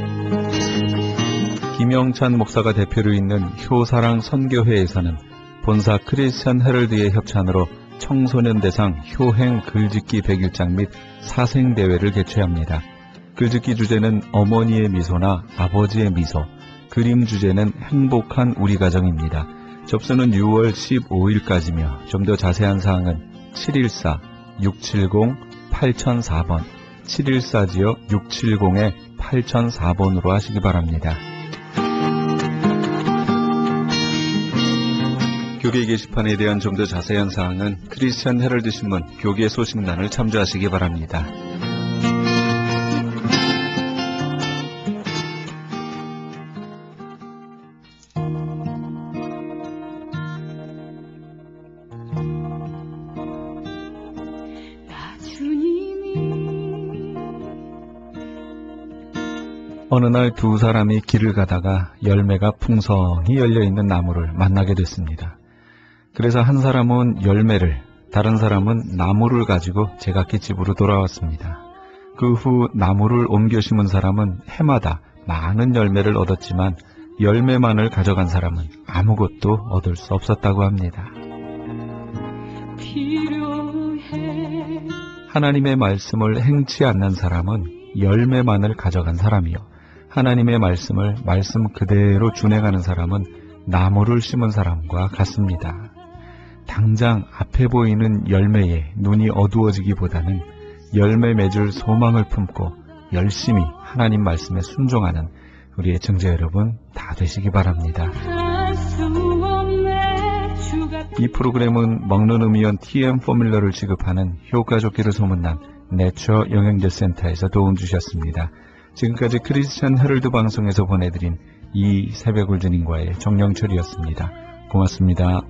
Speaker 1: 김영찬 목사가 대표로 있는 효사랑 선교회에서는 본사 크리스천 헤럴드의 협찬으로 청소년 대상 효행 글짓기 100일장 및 사생대회를 개최합니다. 글짓기 주제는 어머니의 미소나 아버지의 미소, 그림 주제는 행복한 우리 가정입니다. 접수는 6월 15일까지며 좀 더 자세한 사항은 714-670-8004번, 714지역 670-8004번으로 하시기 바랍니다. 교계 게시판에 대한 좀 더 자세한 사항은 크리스천 헤럴드 신문 교계 소식란을 참조하시기 바랍니다. 어느 날 두 사람이 길을 가다가 열매가 풍성히 열려있는 나무를 만나게 됐습니다. 그래서 한 사람은 열매를, 다른 사람은 나무를 가지고 제각기 집으로 돌아왔습니다. 그 후 나무를 옮겨 심은 사람은 해마다 많은 열매를 얻었지만 열매만을 가져간 사람은 아무것도 얻을 수 없었다고 합니다. 하나님의 말씀을 행치 않는 사람은 열매만을 가져간 사람이요, 하나님의 말씀을 말씀 그대로 준행하는 사람은 나무를 심은 사람과 같습니다. 당장 앞에 보이는 열매에 눈이 어두워지기보다는 열매 맺을 소망을 품고 열심히 하나님 말씀에 순종하는 우리의 청자 여러분 다 되시기 바랍니다. 이 프로그램은 먹는 음이온 TM 포뮬러를 지급하는 효과좋기를 소문난 내처 영양제 센터에서 도움 주셨습니다. 지금까지 크리스천 헤럴드 방송에서 보내드린 이 새벽을 주님과의 정영철이었습니다. 고맙습니다.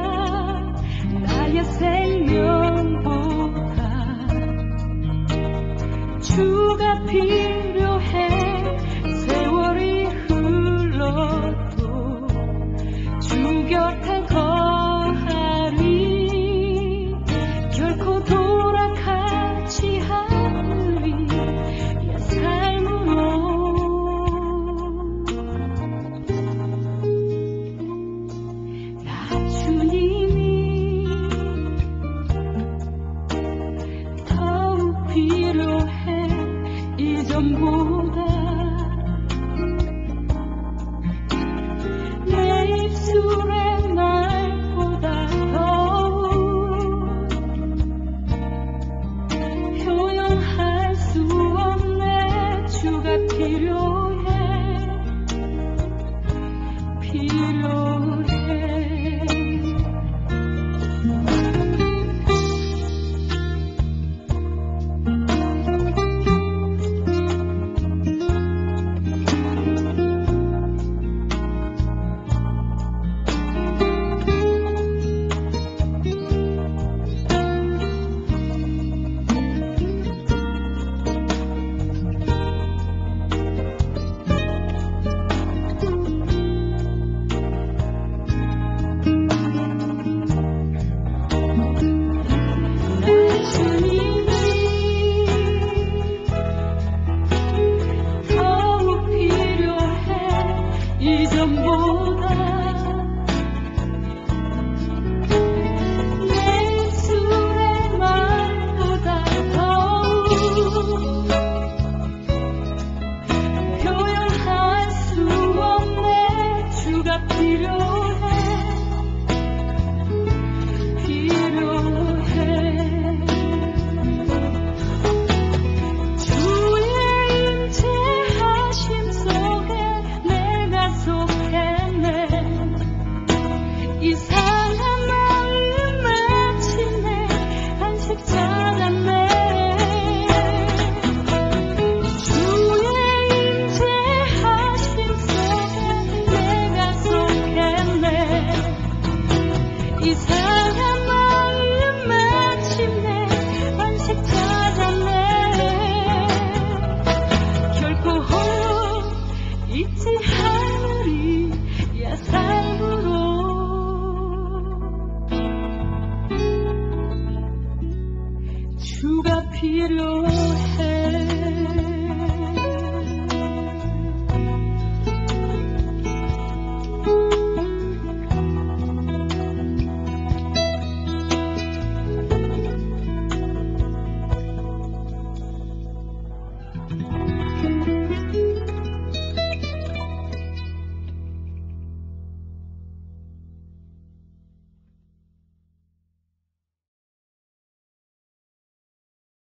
Speaker 6: 나의 생명보다 주가 필요해. 세월이 흘러도 주 곁에 거하리. 결코 돌아가지 않으리 옛 삶으로. 나 주님이 더욱 필요해. 이전보다 내 입술의 말보다 더욱 표현할 수 없네. 주가 필요해.